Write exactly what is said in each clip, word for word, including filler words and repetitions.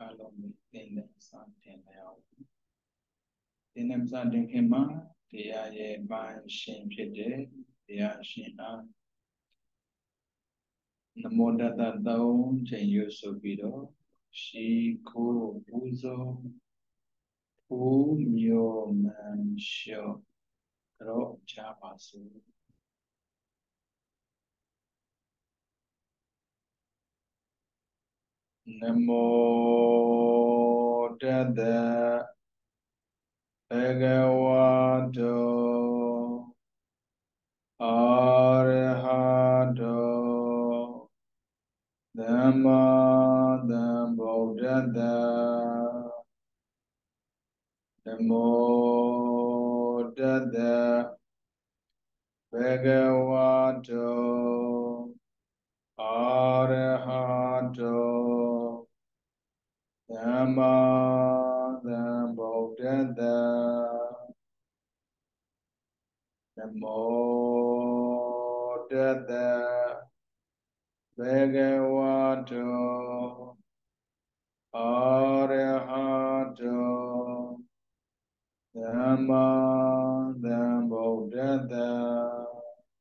along in the something else. In them something came out, they are a man shame today, they are shin up. The more that that down, change your sobido, she cool uzo, who your man show, grow chapasu. Namo Tassa Bhagavato Arahato Dhamma Sambuddhassa. Namo Tassa Bhagavato Arahato Dhamma Sambuddhassa. Namo Tassa Bhagavato Arahato Dhamma Sambuddhassa.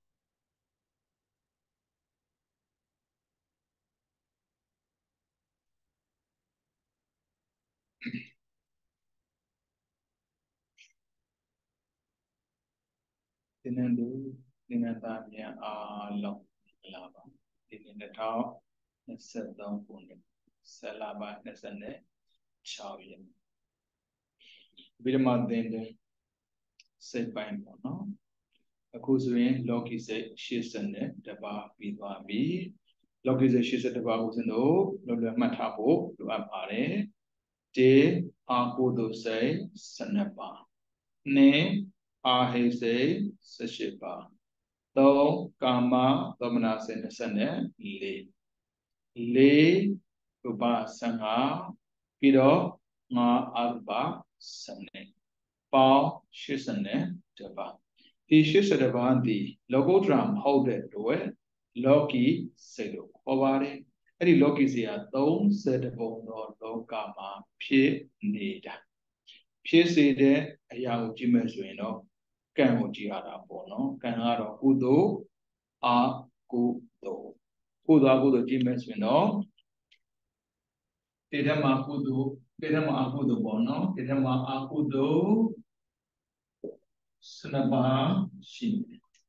Tinandu Tinatanya Along Lava in the top and set down on the Salaba Nesane Chavian. Vidama then the set by Mono. A cousin Loki said she's in the bar Vidwa B. Loki said she's at the bar was no, Lola Matapo, to Apare. Day Akudo say Sanapa. Ne Ahe say Sashipa. Though Kama Domina Sene Le Le Ruba Sanga Pido Ma Alba Sane Pao Shisane Deba. The Shisadaba the Logodram hold it to it Loki Selo Ovare. Any Loki Zia don't set about no Lokama Pie Nida. Pie say there a young Jimeswino. Can what you are upon, can are Udo, a Kudo. Kuda Gudo Jimes Vino, Tidama Kudu, Tidama Akudo Bono, Tidama Akudo, Sunaba Shin.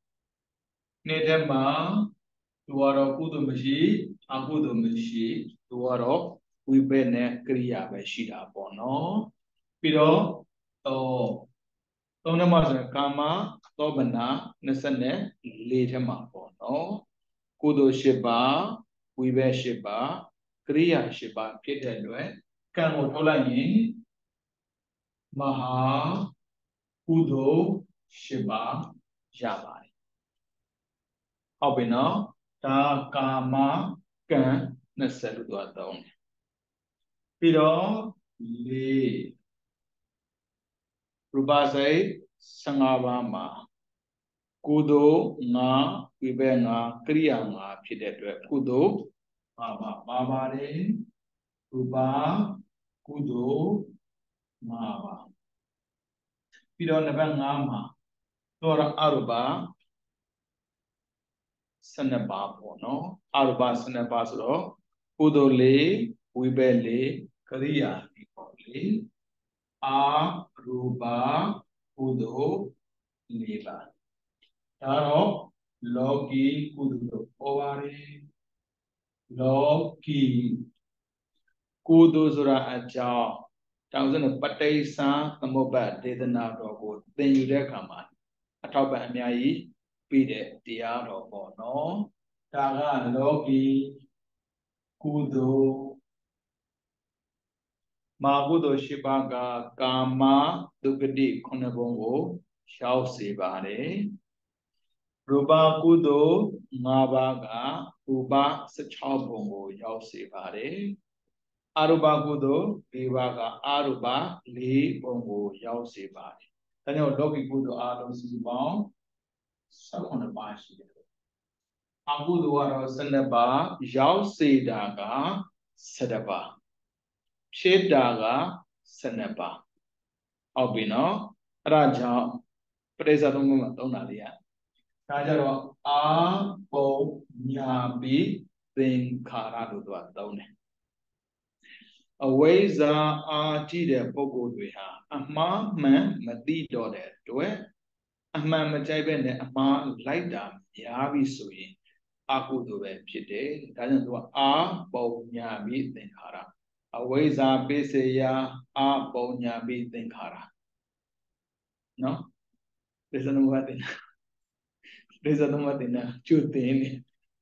Nedama, Duaro Kudo Mashi, Akudo Mashi, Duaro, we bene Kriya Bashida Bono, Pido, oh. Tonamasa Kama, Tobana, Nasane, Litama Bono, Kudo Shiba, Wibe Shiba, Kriya Shiba, Kidelwe, Kamo Tolani, Maha, Kudo Shiba, Jabai. Obino, Ta Kama, Kan, Nasaluda Don. Pido, Li. Rubasai Sangavama Kudo Nga Vibenga Kriyanga Pidetwe Kudo Baba Babare Ruba Kudo Mava Pido Navangama Tora Aruba Sanabapo no Aruba Sanabasro Kudo Le Vibele Kriya Pipoli Aruba Kudo Leva. Taro Loki Kudo Ovare Loki Kudo Zura Aja. Thousand of Patesa, the Mobat, Dedana Rogo, then you recommend. A top and Yai, Pide, Diaro Bono, Tara Loki Kudo. Mabudo Shibaga Kama Dugadi Konabongo Shao Sibare Ruba Kudo Mabaga Uba Sachabongo Yao Sibare Aruba Kudo Vivaga Aruba Li Bongo Yao Sibare. Then your Loki Kudo Ado Sibon Sakona Bashi Abudu Aro Sanaba Yao Sidaga Sadaba. ဖြစ်တာကဆယ်နှစ်ပါးဟုတ်ပြီနော်အဲ့ဒါကြောင့်ပရိစ္ဆေသုံးခုမှာသုံးတာလေးอ่ะဒါကြတော့အာပုံညာပြီးသင်္ခါရလို့သူကသုံးတယ်အဝိဇ္ဇာအာကြည့်တဲ့ပုဂ္ဂိုလ်တွေဟာအမှားမှန်မသိတော့တဲ့အတွက်အမှန်မကြိုက်ပဲနဲ့အမှားလိုက်တာများပြီဆိုရင်အကုသိုလ်ပဲဖြစ်တယ်ဒါကြောင့်သူကအာပုံညာပြီးသင်္ခါရအဝိဇ္ဇာပိစေယအာပုံညာပြီးသင်္ခါရနော်ပိစနမတင်ပိစနမတင်နာကျွတ်တင်နေ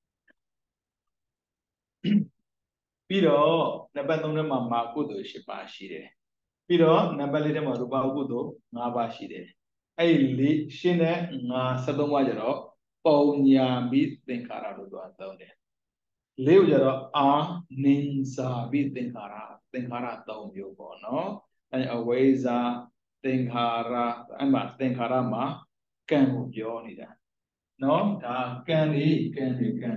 ပြီးတော့နံပါတ်သုံးထဲမှာမာကုသိုလ်၈ပါးရှိတယ်ပြီးတော့နံပါတ်လေးထဲမှာရူပကုသိုလ်၅ပါးရှိတယ်အဲ့ဒီလေးရှင်းတဲ့ငါ၁၃ပါးကျတော့ပုံညာပြီးသင်္ခါရလို့သူကသုံးတယ်လေးကိုကျတော့အာနိစာပြီးသင်္ခါရသင်္ခါရ၃မျိုးပေါ့နော်အဲအဝိဇ္ဇာသင်္ခါရအဲ့မှာသင်္ခါရမှာကံကိုပြောနေတာနော်ဒါကံတွေကံတွေကံ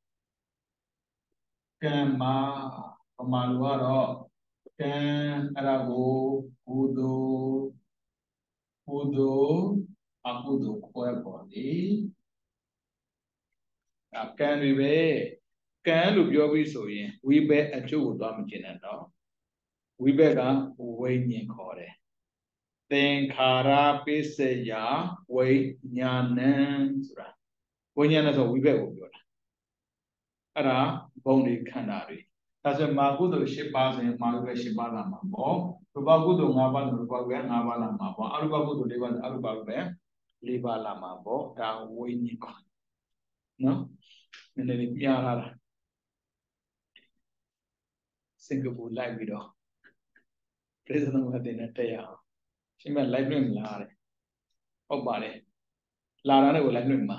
တွေကံမှာပမာလိုကတော့ကံအဲ့ဒါကိုကုသိုလ်ကုသိုလ်အကုသိုလ်ခွဲပေါ်လေအကံတွေပဲကံလို့ပြောပြီးဆိုရင်ဝိဘက်အကျိုးကိုသွားမကျင်နဲ့တော့ဝိဘက်ကဝိညာဉ်ခေါ်တယ်သင်္ခါရပိစယဝိညာဏံဆိုတာဝိညာဏဆိုဝိဘက်ကိုပြောတာအဲ့ဒါဘုံတွေခန္ဓာတွေဒါဆိုမာကုသိုလ်၈ပါးဆိုရင်မာကုသိုလ်၈ပါးလာမှာပေါ့ရူပကုသိုလ်၅ပါးဆိုရူပကုသိုလ်၅ပါးလာမှာပေါ့အရူပကုသိုလ်၄ပါးဆိုအရူပကုသိုလ်၄ပါးလာမှာပေါ့ဒါဝိညာဉ်ခေါ်နော်နည်းနည်းလေးပြလာတာစင်ကာပူလိုက်ပြီးတော့ပြည်စံတော်တင်နဲ့တက်ရအောင်ရှင်မလိုက်လွင့်မလားတဲ့ဟုတ်ပါတယ်လာတာနဲ့ကိုလိုက်လွင့်မှာ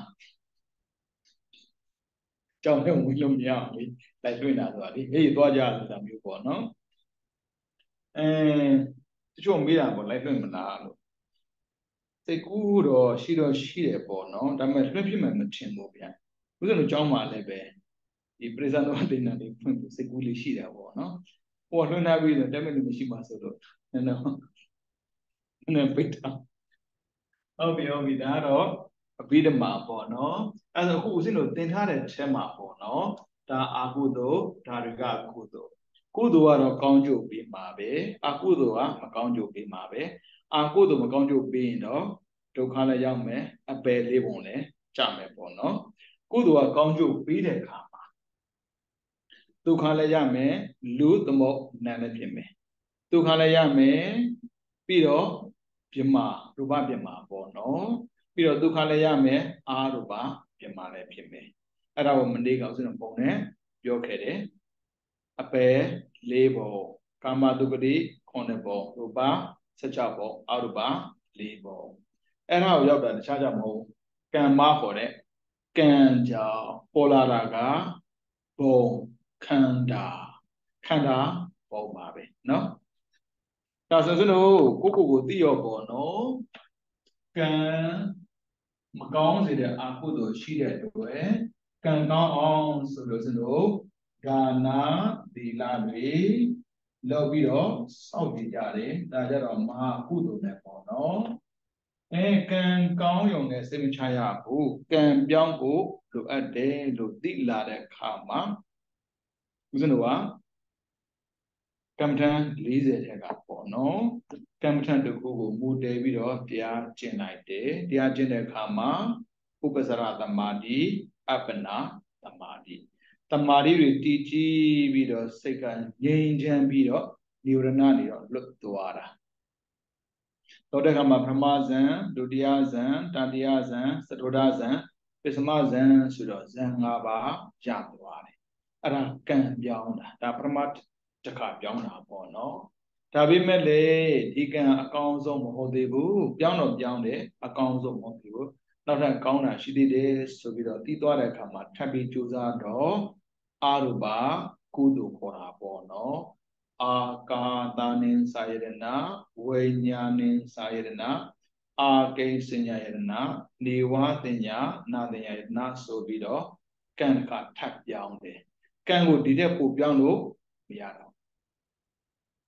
ကြောင်နဲ့ဝင်လို့မရအောင်လေလိုက်လွင့်တာဆိုတာလေဟေးသွားကြဆိုတာမျိုးပေါ့နော်အဲတချို့မေးတာပေါ့လိုက်လွင့်မလားလို့စိတ်ကူးတော့ရှိတော့ရှိတယ်ပေါ့နော်ဒါပေမဲ့လွင့်ဖြစ်မှမထင်ဘူးဗျာဥစ္စာတို့ကြောင်းမှာလည်းပဲဒီပြည်စံတော်တင်နဲ့ဖွင့်စိတ်ကူးလေးရှိတာပေါ့နော်ဟိုလွင့်ထားပြီးတော့တက်မဲ့လို့မရှိပါဆိုတော့နည်းနည်းနည်းပိတ်တာဟုတ်ပြီဟုတ်ပြီဒါကတော့အဘိဓမ္မာပေါ့နော်အဲဆိုအခုဦးဇင်းတို့သင်ထားတဲ့ထဲမှာပေါ့နော်ဒါအာကုသိုလ်ဒါတွေကကုသိုလ်ကုသိုလ်ကတော့ကောင်းကျိုးပေးမှာပဲအကုသိုလ်ကမကောင်းကျိုးပေးမှာပဲအာကုသိုလ်မကောင်းကျိုးပေးရင်တော့ဒုက္ခလည်းရောက်မယ်အပယ်လေးပုံလည်းကြမယ်ပေါ့နော်ကုသိုလ်ကကောင်းကျိုးပေးတဲ့အခါမှာဒုက္ခလည်းရမယ်လူသမုတ်နံလည်းဖြစ်မယ်ဒုက္ခလည်းရမယ်ပြီးတော့ပြမရူပပြမပေါ့နော်ပြီးတော့ဒုက္ခလည်းရမယ်အာရူပပြမလည်းဖြစ်မယ်အဲ့ဒါကိုမနေ့ကဥစဉ်ပုံနဲ့ပြောခဲ့တယ်အပယ်၄ပုံကာမတုဂတိခုနှစ်ပုံရူပ၁၆ပုံအာရူပ၄ပုံအဲ့ဒါကိုရောက်တာတခြားကြမဟုတ်ကံမခေါ်တဲ့ကံကြောင့်ပေါ်လာတာကဘုံခန္ဓာခန္ဓာပုံပါပဲเนาะဒါဆိုစလို့ကိုကိုကိုသိရောပေါ့နော်ကံမကောင်းစေတဲ့အကုသိုလ်ရှိတဲ့အတွက်ကံကောင်းအောင်ဆိုလို့စလို့ဒါနာသီလတွေလောက်ပြီးတော့စောင့်ကြည့်ကြတယ်ဒါကြတော့မဟာကုသိုလ်နဲ့ပေါ့နော်အဲကံကောင်းရုံနဲ့စိတ်မချရဘူးကံပြောင်းဖို့လိုအပ်တယ်လို့သိလာတဲ့အခါမှာဦးဇင်းတို့ကကမ္မထံ၄၀ထက်ကပေါ့နော်ကမ္မထံတစ်ခုကိုမူတည်ပြီးတော့တရားကျင့်လိုက်တယ်တရားကျင့်တဲ့အခါမှာဥပ္ပစရသမာဓိအပ္ပနာသမာဓိသမာဓိတွေတည်ကြည်ပြီးတော့စိတ်ကငြိမ်ချမ်းပြီးတော့နိဝရဏနေတော့လွတ်သွားတာတော့တဲ့အခါမှာပထမဇန်ဒုတိယဇန်တတိယဇန်သတုဒ္ဒဇန်ပစ္စမဇန်ဆိုတော့ဇန်၅ပါးရသွားတယ်အဲ့ဒါကံပြောင်းတာဒါပထမတခါပြောင်းတာပေါ့နော်ဒါပေမဲ့လေဒီကံအကောင်းဆုံးမဟုတ်သေးဘူးပြောင်းတော့ပြောင်းတယ်အကောင်းဆုံးမဟုတ်သေးဘူးနောက်ထပ်ကောင်းတာရှိသေးတယ်ဆိုပြီးတော့တည်သွားတဲ့အခါမှာထပ်ပြီးကြိုးစားတော့အာရူပကုသိုလ်ခေါ်တာပေါ့နော်အာကာသနိစာယရဏဝိညာဉ်စာယရဏအာကိစဉ္ညာယရဏနေဝတင်ညာနာတင်ညာယရဏဆိုပြီးတော့ကံကထပ်ပြောင်းတယ်ကံကိုဒီတဲ့ပို့ပြောင်းလို့မရတော့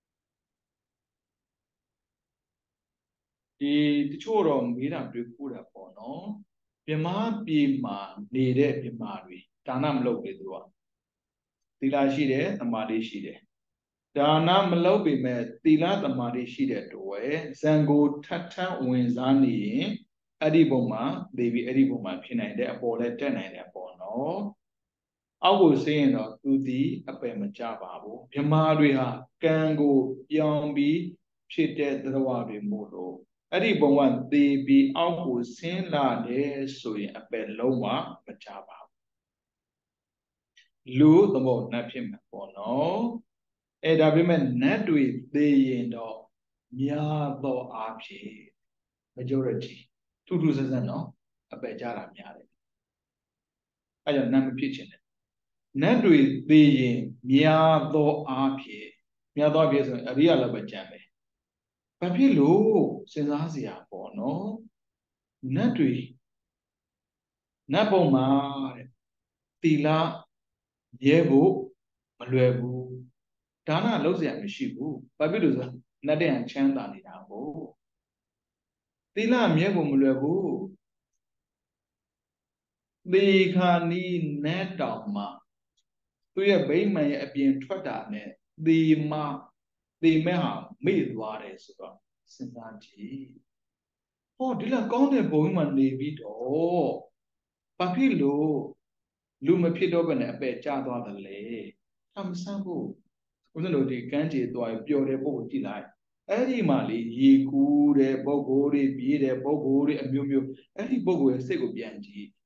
ဒီတချို့တော့မေးတာတွေ့ခုတာပေါ့နော်ပြမပြေမှာနေတဲ့ပြမတွေဒါနမလုပ်ပေသူကသီလရှိတယ်သမာဓိရှိတယ်ဒါနမလုပ်ပေမဲ့သီလသမာဓိရှိတဲ့တွေ့ဇံကိုထပ်ထပ်ဝင်စားနေရင်အဲ့ဒီပုံမှာဒေဝီအဲ့ဒီပုံမှာဖြစ်နိုင်တဲ့အပေါ်လဲတက်နိုင်တယ်ပေါ့နော်အောက်ကိုဆင်းရင်တော့သူဒီအပယ်မကြပါဘူးမြမာတွေဟာကံကိုပြောင်းပြီးဖြစ်တဲ့သရဝတွေမို့လို့အဲ့ဒီဘုံကသေပြီးအောက်ကိုဆင်းလာတယ်ဆိုရင်အပယ်လုံးဝမကြပါဘူးလူသဘောနတ်ဖြစ်မှာပေါ့နော်အဲဒါပေမဲ့နတ်တွေသေရင်တော့များသောအားဖြင့် majority ထူးထူးဆန်းဆန်းနော်အပယ်ကြတာများတယ်အဲကြောင့်နတ်မဖြစ်ချင်တယ်နတ်တွေသေရင်များသောအားဖြင့်များသောအားဖြင့်ဆိုရင်အရိယလည်းပဲကြံတယ်ဘာဖြစ်လို့စဉ်းစားစရာပေါ့နော်နတ်တွေနတ်ပုံမှာတဲ့သီလရဲဖို့မလွယ်ဘူးဒါနလုံးစရာမရှိဘူးဘာဖြစ်လို့ဆိုနတ်တဲ့ဟန်ချမ်းသာနေတာကိုသီလမြဲဖို့မလွယ်ဘူးသေခါနီးနဲ့တောင်မှာသူရဲ့ဗိမာန်ရဲ့အပြင်ထွက်တာနဲ့သေမသေမဲ့ဟာမေ့သွားတယ်ဆိုတော့စဉ်းစားကြည့်ဟောဒီလောက်ကောင်းတဲ့ဘုံမှာနေပြီးတော့ဘာဖြစ်လို့လူမဖြစ်တော့ဘဲနဲ့အပယ်ကျသွားတယ်လေအမဆန်းဖို့ဦးဇင်းတို့ဒီကန်းကြေသွားပျော်တဲ့ပုံကိုကြည့်လိုက်အဲ့ဒီမှာလေရေကူးတဲ့ပုံကိုယ်တွေပြေးတဲ့ပုံကိုယ်တွေအမျိုးမျိုးအဲ့ဒီပုံကိုယ်ရဲ့စိတ်ကိုပြန်ကြည့်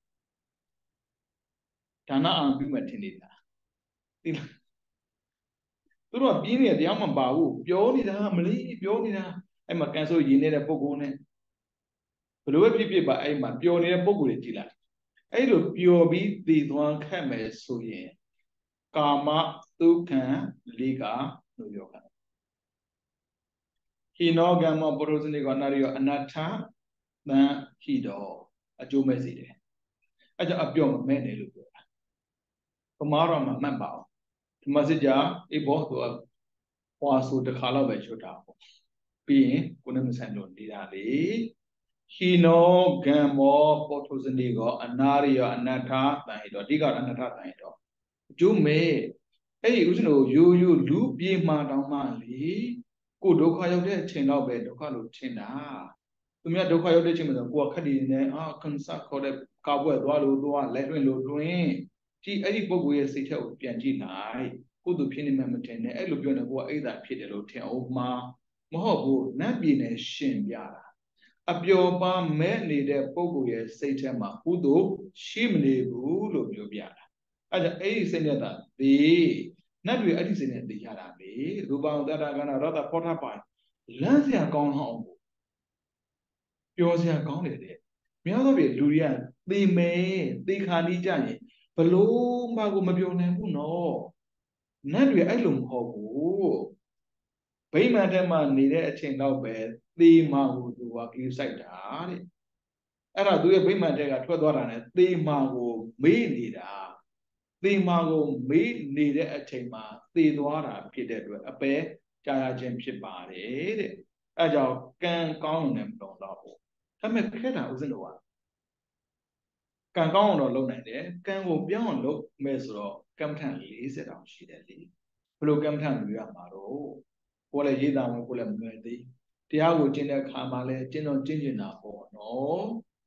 ဒါနအာပြုမဲ့ထင်နေတာသိလားသူတို့ကပြင်းနေတရားမပါဘူးပြောနေတာမလေးပြောနေတာအဲ့မှာကန်ဆိုရင်းနေတဲ့ပုံကိုယ်နဲ့ဘလို့ပဲဖြစ်ဖြစ်ပါအဲ့မှာပျော်နေတဲ့ပုံကိုယ်တွေကြည့်လိုက်အဲ့လိုပျော်ပြီးတည်သွားခတ်မယ်ဆိုရင်ကာမဒုက္ခံလေးကလို့ပြောတာဟိနောကမ္မပရောဇနိကောနာရိယောအနတ္ထသံဟိတောအကျိုးမဲ့စေတယ်အဲ့ကြောင့်အပြော့မမဲ့တယ်လို့ပြောတာပမာတော့မှမှတ်ပါအောင်ဒီမှာစစ်ကြအေးဘောသူကဟွာဆိုတစ်ခါတော့ပဲချွတ်တာပေါ့ပြီးရင်ကိုယ်နဲ့မဆိုင်လို့နေတာလေဟိနောကမ္မောပရောဇနိကောအနာရိယောအနတ္ထသံဟိတောအဓိကအနတ္ထသံဟိတောအကျိုးမဲ့အဲ့ဒီဥစဉ်တို့ရိုးရိုးလူပြေမှတောင်းမှလေကိုဒုက္ခရောက်တဲ့အချိန်တော့ပဲဒုက္ခလို့ထင်တာသူများဒုက္ခရောက်တဲ့အချိန်မှာကိုကခက်တည်နေအာခန်းစခေါ်တဲ့ကာပွဲသွားလို့သွားလက်တွင်လို့တွင်ဒီအဲ့ဒီပုဂ္ဂိုလ်ရဲ့စိတ်ထက်ကိုပြန်ကြည့်လိုက်ကိုသူဖြစ်နေမှမထင်နဲ့အဲ့လိုပြောနေကိုကအိဒါဖြစ်တယ်လို့ထင်အောင်မှာမဟုတ်ဘူးနတ်ပြည်နဲ့ရှင်ပြတာအပျော်ပါမဲ့နေတဲ့ပုဂ္ဂိုလ်ရဲ့စိတ်ထဲမှာကုသိုလ်ရှိမနေဘူးလို့ပြောပြတာအဲ့ဒါအဲ့ဒီစိတ်နဲ့သာဒီနတ်တွေအဲ့ဒီစိတ်နဲ့သိကြတာလေရူပံတတ္တကနာရတ္တဖောထပိုင်လမ်းစရာကောင်းအောင်ပြောစရာကောင်းတယ်တဲ့များသောဖြင့်လူတွေကသေမယ်သေခါနီးကြရင်ဘလို့မှကိုမပြောနိုင်ဘူးနော်နတ်တွေအဲ့လိုမဟုတ်ဘူးဗိမာန်ထဲမှာနေတဲ့အချိန်တော့ပဲသေမာကိုသူကကိစိုက်တာတဲ့အဲ့ဒါသူရဲ့ဗိမာန်ထဲကထွက်သွားတာနဲ့သေမာကိုမေးနေတာသေမာကိုမေးနေတဲ့အချိန်မှာသေသွားတာဖြစ်တဲ့အတွက်အပယ်ကြာရခြင်းဖြစ်ပါတယ်တဲ့အဲကြောင့်ကံကောင်းတယ်မတော်တော့ဘူးဒါပေမဲ့ခက်တာဥစဉ်တော့ကံကောင်းအောင်တော့လုပ်နိုင်တယ်ကံကိုပြောင်းအောင်လုပ်မယ်ဆိုတော့ကမ္မထန်၄၀တောင်ရှိတယ်လေဘယ်လိုကမ္မထန်လူရမှာတော့ကိုယ်လည်းရေးတာဝင်ကိုယ်လည်းမလွယ်သေးတရားကိုကျင့်တဲ့အခါမှာလည်းကျင့်တော့ကျင့်ကျင်တာပေါ့နော်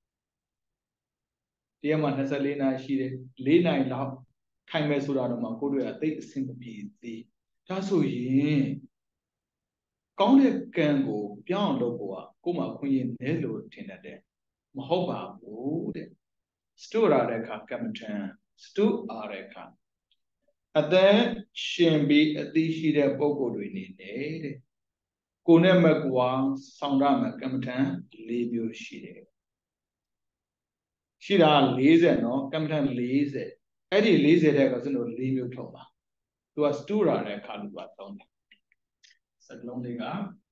တရားမှာ၂၄နာရီရှိတယ်၄နာရီလောက်ထိုင်မယ်ဆိုတာတော့မှကိုယ်တို့ကသိအဆင်မပြေသေးဒါဆိုရင်ကောင်းတဲ့ကံကိုပြောင်းအောင်လုပ်ဖို့ကကိုယ်မှာခွင့်ရနေလို့ထင်တတ်တယ်မဟုတ်ပါဘူးတဲ့စတုရတဲ့အခါကမ္မထံစတုအားတဲ့အခါအသက်ရှင်ပြီးအသိရှိတဲ့ပုဂ္ဂိုလ်တွေနေနေတဲ့ကိုယ်နဲ့မကွာဆောင်ရမယ်ကမ္မထံ၄မျိုးရှိတယ်ရှိတာ၄၀နော်ကမ္မထံ၄၀အဲ့ဒီ၄၀တဲ့ကစလို့၄မျိုးထုတ်ပါသူကစတုရတဲ့အခါလို့ပြောသုံးတယ်စကလုံးလေးက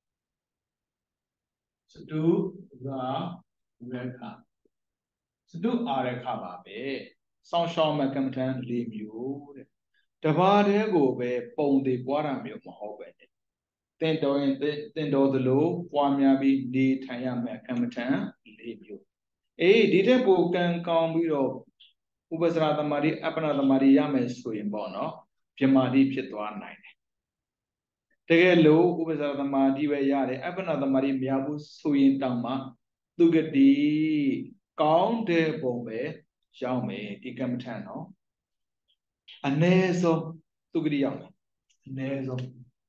စတုရာရခစတုအာရခပါပဲစောင်းရှောင်းမဲ့ကမ္မထံ၄မျိုးတဲ့တပါးတည်းကိုပဲပုံသေးပွားတာမျိုးမဟုတ်ပဲတင်တော်ရင်တင်တော်သလိုပွားများပြီးနေထိုင်ရမယ်ကမ္မထံလေးမျိုးအေးဒီတဲ့ပိုကံကောင်းပြီးတော့ဥပစရသမารိအပ္ပနာသမารိရမယ်ဆိုရင်ပေါ့နော်ပြမာတိဖြစ်သွားနိုင်တယ်တကယ်လို့ဥပစရသမารိပဲရတယ်အပ္ပနာသမารိမရဘူးဆိုရင်တောင်မှသူကတိကောင်းတဲ့ပုံပဲရောက်မယ်ဒီကမ္မထံနော်အ ਨੇ ဆုံးသူကတိရောက်မယ်အ ਨੇ ဆုံး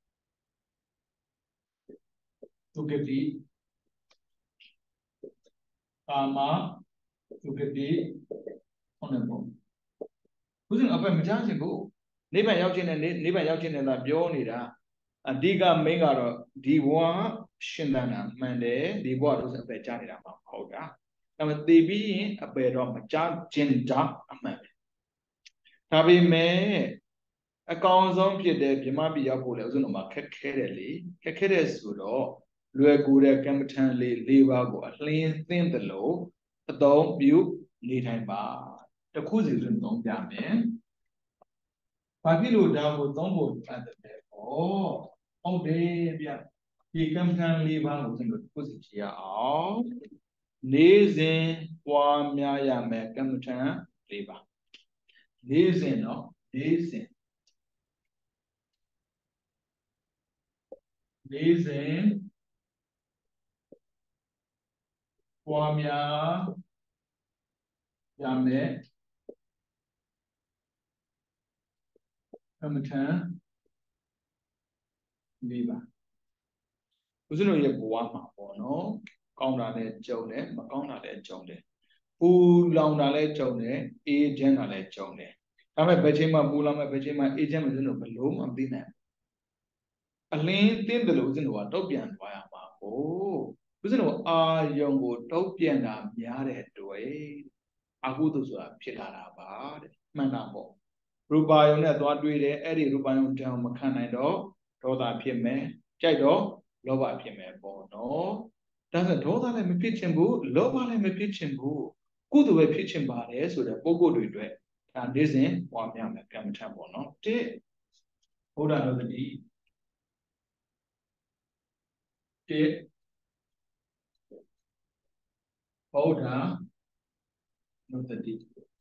သူကတိကာမသူကတိဟုတ်တယ်ပေါ့ဦးဇင်းအပက်မကြားချင်ဘူးနိဗ္ဗာန်ရောက်ခြင်းနဲ့နိဗ္ဗာန်ရောက်ခြင်းနဲ့သာပြောနေတာအဓိကမိန်ကတော့ဒီဘဝရှင်သန်တာမှန်တယ်ဒီဘဝတို့ဆိုအပယ်ကြားနေတာမှမဟုတ်တာဒါပေမဲ့သိပြီးရင်အပယ်တော့မကြားခြင်းတာအမှန်ပဲဒါပေမဲ့အကောင်ဆုံးဖြစ်တဲ့ဗြဟ္မပြည်ရောက်ဖို့လည်းဦးဇင်းတို့မှာခက်ခဲတယ်လေခက်ခဲတဲ့ဆိုတော့လွယ်ကူတဲ့ကမ္မထံလေး၄ပါးကိုအလင်းသင်းတယ်လို့အသုံးပြုနေထိုင်ပါတခုစီဆိုသုံးပြမယ်ဘာဖြစ်လို့ဒါကိုသုံးဖို့ပတ်သက်လဲဩဟုတ်တယ်ဗျဒီကမ္မထံ၄ပါးကိုဦးဇင်းတို့တခုစီကြည့်ရအောင်နေ့စဉ်ပွားများရမယ်ကမ္မထံ၄ပါးနေ့စဉ်နော်နေ့စဉ်နေ့စဉ်ပွားများရမယ်ကမ္မထံ၄ပါးဦးဇင်းတို့ရဲ့ဘဝမှာပေါ့နော်ကောင်းတာလည်းကြုံတယ်မကောင်းတာလည်းကြုံတယ်ပူလောင်တာလည်းကြုံတယ်အေးချမ်းတာလည်းကြုံတယ်ဒါပေမဲ့ဘယ်ချိန်မှပူလောင်မဲ့ဘယ်ချိန်မှအေးချမ်းမဲ့ဦးဇင်းတို့ဘယ်လို့မှမသိနိုင်အလင်းသင်းတယ်လို့ဦးဇင်းတို့ကတုတ်ပြန်သွားရမှာကိုဦးဇင်းတို့အာယုံကိုတုတ်ပြန်တာများတဲ့တွေ့အကုသိုလ်ဆိုတာဖြစ်လာတာပါတဲ့မှန်တာပေါ့ရူပါယုံနဲ့သွားတွေ့တယ်အဲ့ဒီရူပါယုံတံမခံနိုင်တော့ဒေါသဖြစ်မယ်ကြိုက်တော့လောဘဖြစ်မယ်ပေါ့နော်ဒါဆိုဒေါသလည်းမဖြစ်ချင်ဘူးလောဘလည်းမဖြစ်ချင်ဘူးကုသိုလ်ပဲဖြစ်ချင်ပါတယ်ဆိုတဲ့ပုဂ္ဂိုလ်တွေအတွက်ဒါနေ့စဉ်ပွားများမယ်ကမ္မထံပေါ့နော်တစ်ဘုရားတော်တတိတစ်ဘုရားတော်တတိ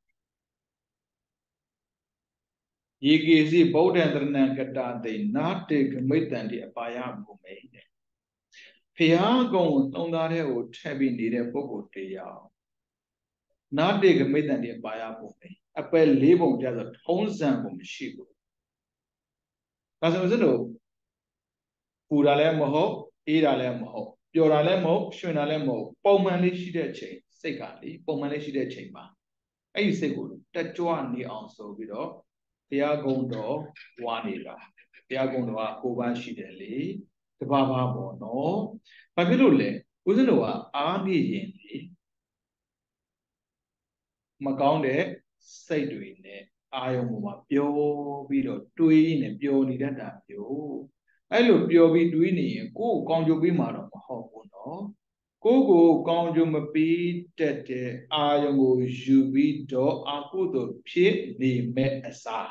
ယေကေစီဗုဒ္ဓံတရဏံကတာတိနာတေကမိတ္တန်တိအပါယဘုမေတဲ့ဖျားကုံသုံးသားတဲ့ကိုထည့်ပြီးနေတဲ့ပုဂ္ဂိုလ်တရားနာတေကမိတ္တန်တိအပါယဘုမေအပယ်လေးပုံကြဆိုထုံးစံကိုမရှိဘူးဒါဆိုစလို့ပူတာလည်းမဟုတ်အေးတာလည်းမဟုတ်ပျော်တာလည်းမဟုတ်ရွှင်တာလည်းမဟုတ်ပုံမှန်လေးရှိတဲ့ချိန်စိတ်ကလေပုံမှန်လေးရှိတဲ့ချိန်မှာအဲ့ဒီစိတ်ကိုတက်ကြွနေအောင်ဆိုပြီးတော့ဘုရားကုံတော်ဝါနေတာဘုရားကုံတော်ကကိုးပါးရှိတယ်လေတပါးပါးပေါ့နော်ဘာဖြစ်လို့လဲဦးဇင်းတို့ကအားနေရင်လေမကောင်းတဲ့စိတ်တွေနဲ့အာယုံပေါ်မှာပျော်ပြီးတော့တွေးနေပျော်နေတတ်တာမျိုးအဲ့လိုပျော်ပြီးတွေးနေရင်ကိုယ်ကောင်းကျိုးပေးမှာတော့မဟုတ်ဘူးနော်ကိုယ်ကိုကောင်းကျိုးမပေးတတ်တဲ့အာယုံကိုယူပြီးတော့အကုသိုလ်ဖြစ်နေမဲ့အစား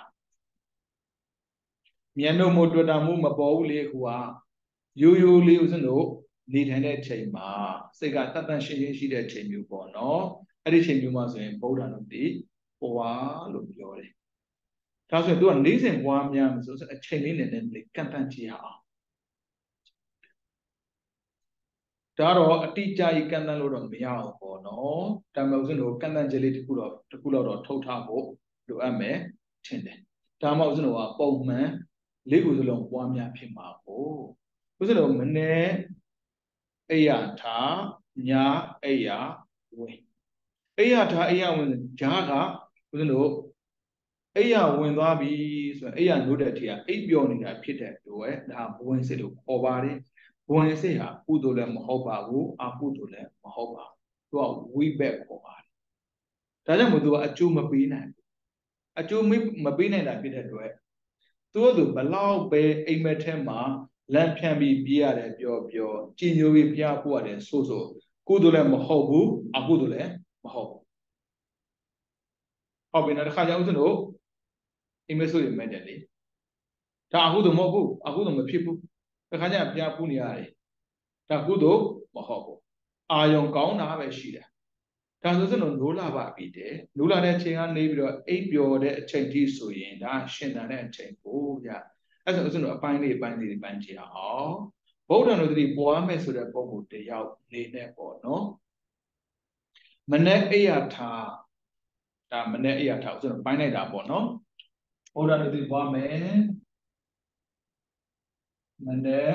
မျက်နှာမို့တွေ့တာမှုမပေါ်ဘူးလေဟိုကရိုးရိုးလေးဦးဇင်းတို့နေထိုင်တဲ့ချိန်မှာစိတ်ကတတ်တန့်ရှင်းရှင်းရှိတဲ့ချိန်မျိုးပေါ့နော်အဲ့ဒီချိန်မျိုးမှာဆိုရင်ဗုဒ္ဓံတို့ဒီဘဝလို့ပြောတယ်ဒါဆိုရင်သူကနေ့စဉ်ဘဝများမှာဆိုအချိန်လေးနဲ့လည်းကန့်တန့်ကြည့်ရအောင်ဒါတော့အတိအကျကြီးကန့်တန့်လို့တော့မရအောင်ပေါ့နော်ဒါမှမဟုတ်ဦးဇင်းတို့ကန့်တန့်ခြင်းလေးတစ်ခုတော့တစ်ခုတော့ထုတ်ထားဖို့လိုအပ်မယ်ထင်တယ်ဒါမှမဟုတ်ဦးဇင်းတို့ကပုံမှန်လေးခုစလုံးပွားများဖြစ်မှာကိုဦးဇင်းတို့မနေ့အိယာထားညအိယာဝင်အိယာထားအိယာဝင်ဂျားကဦးဇင်းတို့အိယာဝင်သွားပြီဆိုရင်အိယာနိုးတဲ့အထိကအိပ်ပျော်နေတာဖြစ်တဲ့အတွက်ဒါဘဝင်စစ်လို့ခေါ်ပါတယ်ဘဝင်စစ်ဟာကုသိုလ်လည်းမဟုတ်ပါဘူးအကုသိုလ်လည်းမဟုတ်ပါဘူးသူကဝိဘက်ခေါ်ပါတယ်ဒါကြောင့်မို့သူကအကျိုးမပေးနိုင်ဘူးအကျိုးမပေးနိုင်တာဖြစ်တဲ့အတွက်သူ့သူဘလောက်ပဲအိမ်မက်ထဲမှာလမ်းဖြန့်ပြီးပြေးရတယ်ပြောပြောကြည်ညိုပြီးဖျားဖို့ရတယ်ဆိုဆိုကုသိုလ်လည်းမဟုတ်ဘူးအကုသိုလ်လည်းမဟုတ်ဘူးဟုတ်ပြီနော်တစ်ခါကြောင့်ဦးဇင်းတို့အိမ်မက်ဆိုရမဲ့တယ်လေဒါအကုသိုလ်မဟုတ်ဘူးအကုသိုလ်မဖြစ်ဘူးခါကျပြပူနေရတယ်ဒါကုသိုလ်မဟုတ်ဘူးအာယုံကောင်းတာပဲရှိတယ်ဒါဆိုစလို့နိုးလာပါပြီတဲ့နိုးလာတဲ့အချိန်ကနေပြီးတော့အိပ်ပျော်တဲ့အချိန်ကြီးဆိုရင်ဒါရှင်သန်တဲ့အချိန်ကိုဗျအဲ့ဆိုစလို့အပိုင်းလေးအပိုင်းလေးပိုင်းကြည့်အောင်ဗုဒ္ဓံတို့တတိပွားမယ်ဆိုတဲ့ပုံကိုတယောက်နေနဲ့ပေါ့နော်မနေ့အိယာထားဒါမနေ့အိယာထားဆိုတော့ပိုင်းလိုက်တာပေါ့နော်ဗုဒ္ဓံတို့တတိပွားမယ်မနေ့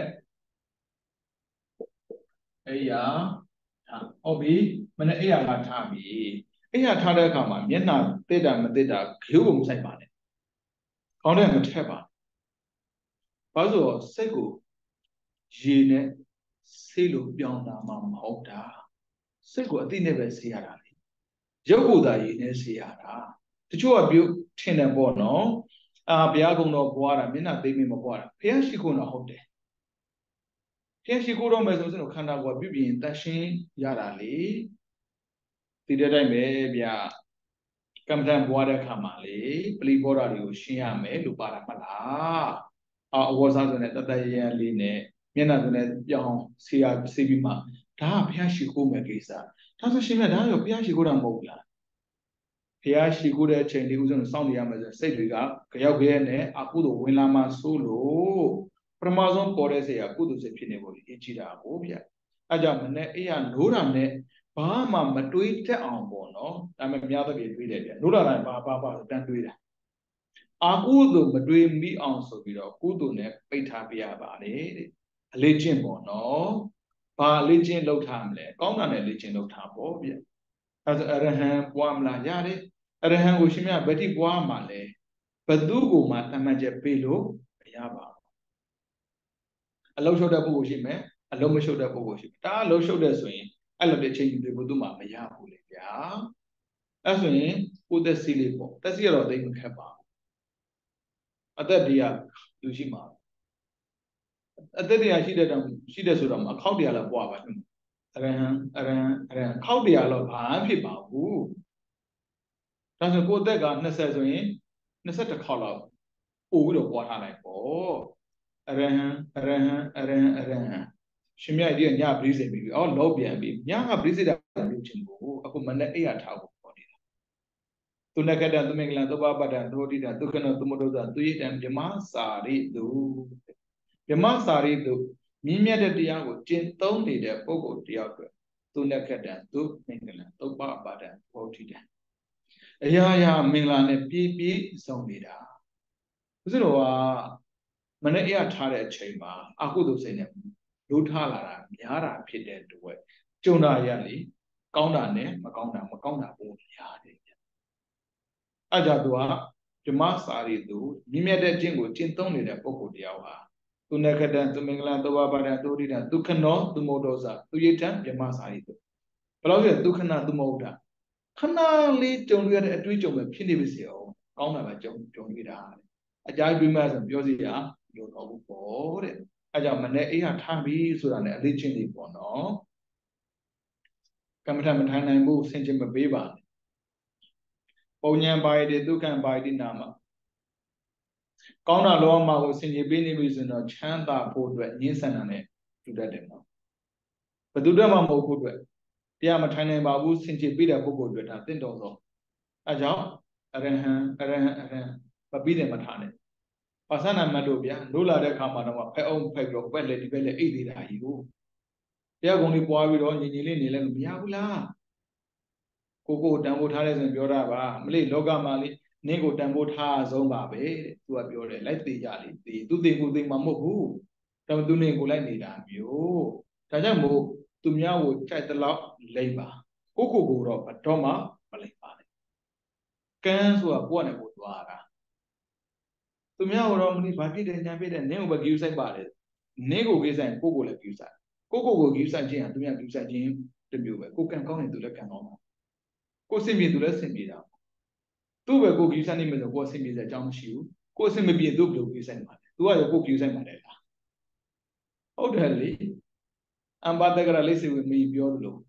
အိယာထားဟုတ်ပြီမနေ့အိယာထားထားပြီအိယာထားတဲ့အခါမှာမျက်နှာတစ်တာမတစ်တာခရုကိုမဆိုင်ပါနဲ့ခေါင်းထဲမထက်ပါဘာလို့ဆိုတော့စိတ်ကိုရေနဲ့ဆေးလို့ပြောင်းတာမှမဟုတ်တာစိတ်ကိုအတိနဲ့ပဲဆေးရတာလေရုပ်ကိုယ်သာရေနဲ့ဆေးရတာတချို့ကပြုထင်တယ်ပေါ့နော်အာဘုရားကုံတော်ဘွားတာမျက်နှာသိမ့်မမဘွားတာဘုရားရှိခိုးတော့ဟုတ်တယ်ဘုရားရှိခိုးတော့မယ်ဆိုရင်ခန္ဓာကိုယ်ပြုပြင်တတ်ရှင်းရတာလေဒီတဲ့တိုင်းပဲဗျာကမ္မဋ္ဌာန်းဘွားတဲ့အခါမှာလေပလီဘောဓာတွေကိုရှင်းရမယ်လို့ပါတာမလားအာအဝေါ်စားဆိုတဲ့တတရရလေးနဲ့မျက်နှာဆိုတဲ့ပြောင်းဆေးရဆေးပြီးမှဒါကဘုရားရှိခိုးမယ်ကိစ္စဒါဆိုရှင်မြတ်ဒါရောဘုရားရှိခိုးတာမဟုတ်လားဘုရားရှိခိုးတဲ့အချိန်လေးဥစဉ်စောင့်နေရမယ်ဆိုစိတ်တွေကကြောက်ကြဲနဲ့အကုသိုလ်ဝင်လာမှဆိုးလို့ပထမဆုံးပေါ်တဲ့စိတ်ကကုသိုလ်စိတ်ဖြစ်နေဖို့အရေးကြီးတာကိုဗျအဲကြောင့်မနဲ့အေးရနိုးတာနဲ့ဘာမှမတွေးတတ်အောင်ပေါ့နော်ဒါပေမဲ့များသဖြင့်တွေးတယ်ဗျနိုးလာတိုင်းဘာဘာဘာတန်းတွေးတာအာကုသိုလ်မတွေးမိအောင်ဆိုပြီးတော့ကုသိုလ်နဲ့ပိတ်ထားပြရပါတယ်တဲ့အလေးချင်းပေါ့နော်ဘာအလေးချင်းလောက်ထားမလဲကောင်းတာနဲ့လေးချင်းလောက်ထားပေါ့ဗျအဲဆိုအရဟံပွားမလားရတယ်အရဟံကိုရှင်မြတ်ဗတိပွားမှာလဲဘသူကိုမှတမန်ချက်ပေးလို့မရပါဘူးအလုံးရှုပ်တဲ့ပုဂ္ဂိုလ်ရှိမယ်အလုံးမရှုပ်တဲ့ပုဂ္ဂိုလ်ရှိတယ်ဒါအလုံးရှုပ်တဲ့ဆိုရင်အဲ့လိုတစ်ချိန်ယူပြီးဘုသူမှမရဘူးလေဗျာအဲ့ဆိုရင်ကိုသက်စီလေးပေါ့သက်စီရတော့သိမခက်ပါဘူးအသက်တရားလူရှိမှာအသက်တရားရှိတဲ့တောင်ရှိတဲ့ဆိုတော့အခောက်တရားလောက်ပွားပါအရဟံအရဟံအရဟံခောက်တရားလောက်ဘာဖြစ်ပါဘူးဒါဆိုကိုအသက်ကနှစ်ဆယ်ဆိုရင်နှစ်ဆယ်တစ်ခေါက်လောက်ပို့ပြီးတော့ပွားထားလိုက်ပေါ့အရဟံအရဟံအရဟံအရဟံရှင်မြတ်ကြီးကညပရိစေပြီအော်လောပြန်ပြီညကပရိစေတာလုပ်ချင်ဘူးအခုမနေ့အိယာထားဖို့ပေါ်နေတာသူနကတသမင်္ဂလသုဘပတ္တသောတိတဒုက္ခနောသမုဒ္ဒသသူယတံမြမစာရိတုမြမစာရိတုမြင့်မြတ်တဲ့တရားကိုကျင့်သုံးနေတဲ့ပုဂ္ဂိုလ်တယောက်အတွက်သူနကတသူမင်္ဂလသုဘပတ္တသောတိတအရာရာမင်္ဂလာနဲ့ပြည့်ပြည့်စုံနေတာဘုရားတော်ကမနေ့အိယာထားတဲ့အချိန်မှာအကုသိုလ်စိတ်နဲ့လို့ထားလာတာများတာဖြစ်တဲ့အတွက်ကြုံတာရလေကောင်းတာနဲ့မကောင်းတာမကောင်းတာပိုများတယ်ဗျအဲကြောင့်သူကဓမ္မစာရီသူမြင့်မြတ်တဲ့ကျင့်ကိုကျင့်သုံးနေတဲ့ပုဂ္ဂိုလ်တယောက်ဟာသူနခတံသူမင်္ဂလာသောဘပါဒံသောတိတံဒုက္ခနောသူမောဒောဇသူယတံဓမ္မစာရီသူဘယ်လိုလဲဒုက္ခနာသူမောဒာခဏလေးကြုံရတဲ့အတွေ့အကြုံပဲဖြစ်နေပါစေအောင်ကောင်းတာပဲကြုံကြုံရတာအကြိုက်ပြီးမှဆိုပြောစီရလို့တော့ဘူးပေါ့တဲ့အဲကြောင့်မနေ့အိယာထားပြီဆိုတာနဲ့အလေးချင်းလေးပေါ့နော်ကမ္မထမထိုင်နိုင်ဘူးဆင်ခြင်မပေးပါနဲ့ပုံညာပါရတိဒုက္ခပါရတိနာမကောင်းတာလောမှာကိုဆင်ခြင်ပေးနေပြီဆိုတော့ချမ်းသာဖို့အတွက်ညှင်းဆန်တာနဲ့တူတတ်တယ်နော်ဘယ်သူတည်းမှမဟုတ်ဘူးအတွက်တရားမထိုင်နိုင်ပါဘူးဆင်ခြင်ပေးတဲ့ပုဂ္ဂိုလ်အတွက်ဒါတင့်တော်ဆုံးအဲကြောင့်အရဟံအရဟံအရဟံမပြီးတယ်မထားနဲ့ပါဠိနာမတ်တို့ဗျာလို့လာတဲ့အခါမှာတော့ဖက်အောင်ဖက်ပြီးတော့ဘက်လက်ဒီဘက်လက်အိတ်သေးတာကြီးကိုတရားကုံလေးပွားပြီးတော့ညီညီလေးနေလဲမရဘူးလားကိုကိုတန်ဖိုးထားတဲ့ဆိုရင်ပြောတာပါမလေးလောကမှာလေးနင်းကိုတန်ဖိုးထားဆုံးပါပဲသူကပြောတယ်လိုက်သေးကြလေသေသူသေကိုသေမှာမဟုတ်ဘူးတော့သူနေကိုလိုက်နေတာမျိုးဒါကြောင့်မို့သူများကိုကြိုက်တဲ့လောက်လိမ့်ပါကိုကိုကိုတော့ဘတော်မှမလိမ့်ပါနဲ့ကန်းဆိုတာကိုယ့်နဲ့ကိုယ်သွားတာသူများတော့မလို့ဘာဖြစ်တယ်ညာဖြစ်တယ်နင်းကိုပဲဂိူးဆိုင်ပါတယ်နင်းကိုဂိူးဆိုင်ကိုကိုလည်းဂိူးဆိုင်ကိုကိုကိုဂိူးဆိုင်ခြင်းဟာသူများဂိူးဆိုင်ခြင်းတမျိုးပဲကိုကံကောင်းရင်သူလည်းကံကောင်းမှာကိုစင်ပြေသူလည်းစင်ပြေတာသူ့ပဲကိုဂိူးဆိုင်နေမယ်ဆိုကိုစင်ပြေတဲ့အကြောင်းမရှိဘူးကိုစင်မပြေသူ့ဘယ်လိုဂိူးဆိုင်မှာလဲသူကရောကိုဂိူးဆိုင်မှာလဲလားဟုတ်တယ်လေအမ္ဘာတကရလေးစေဝမီပြောလို့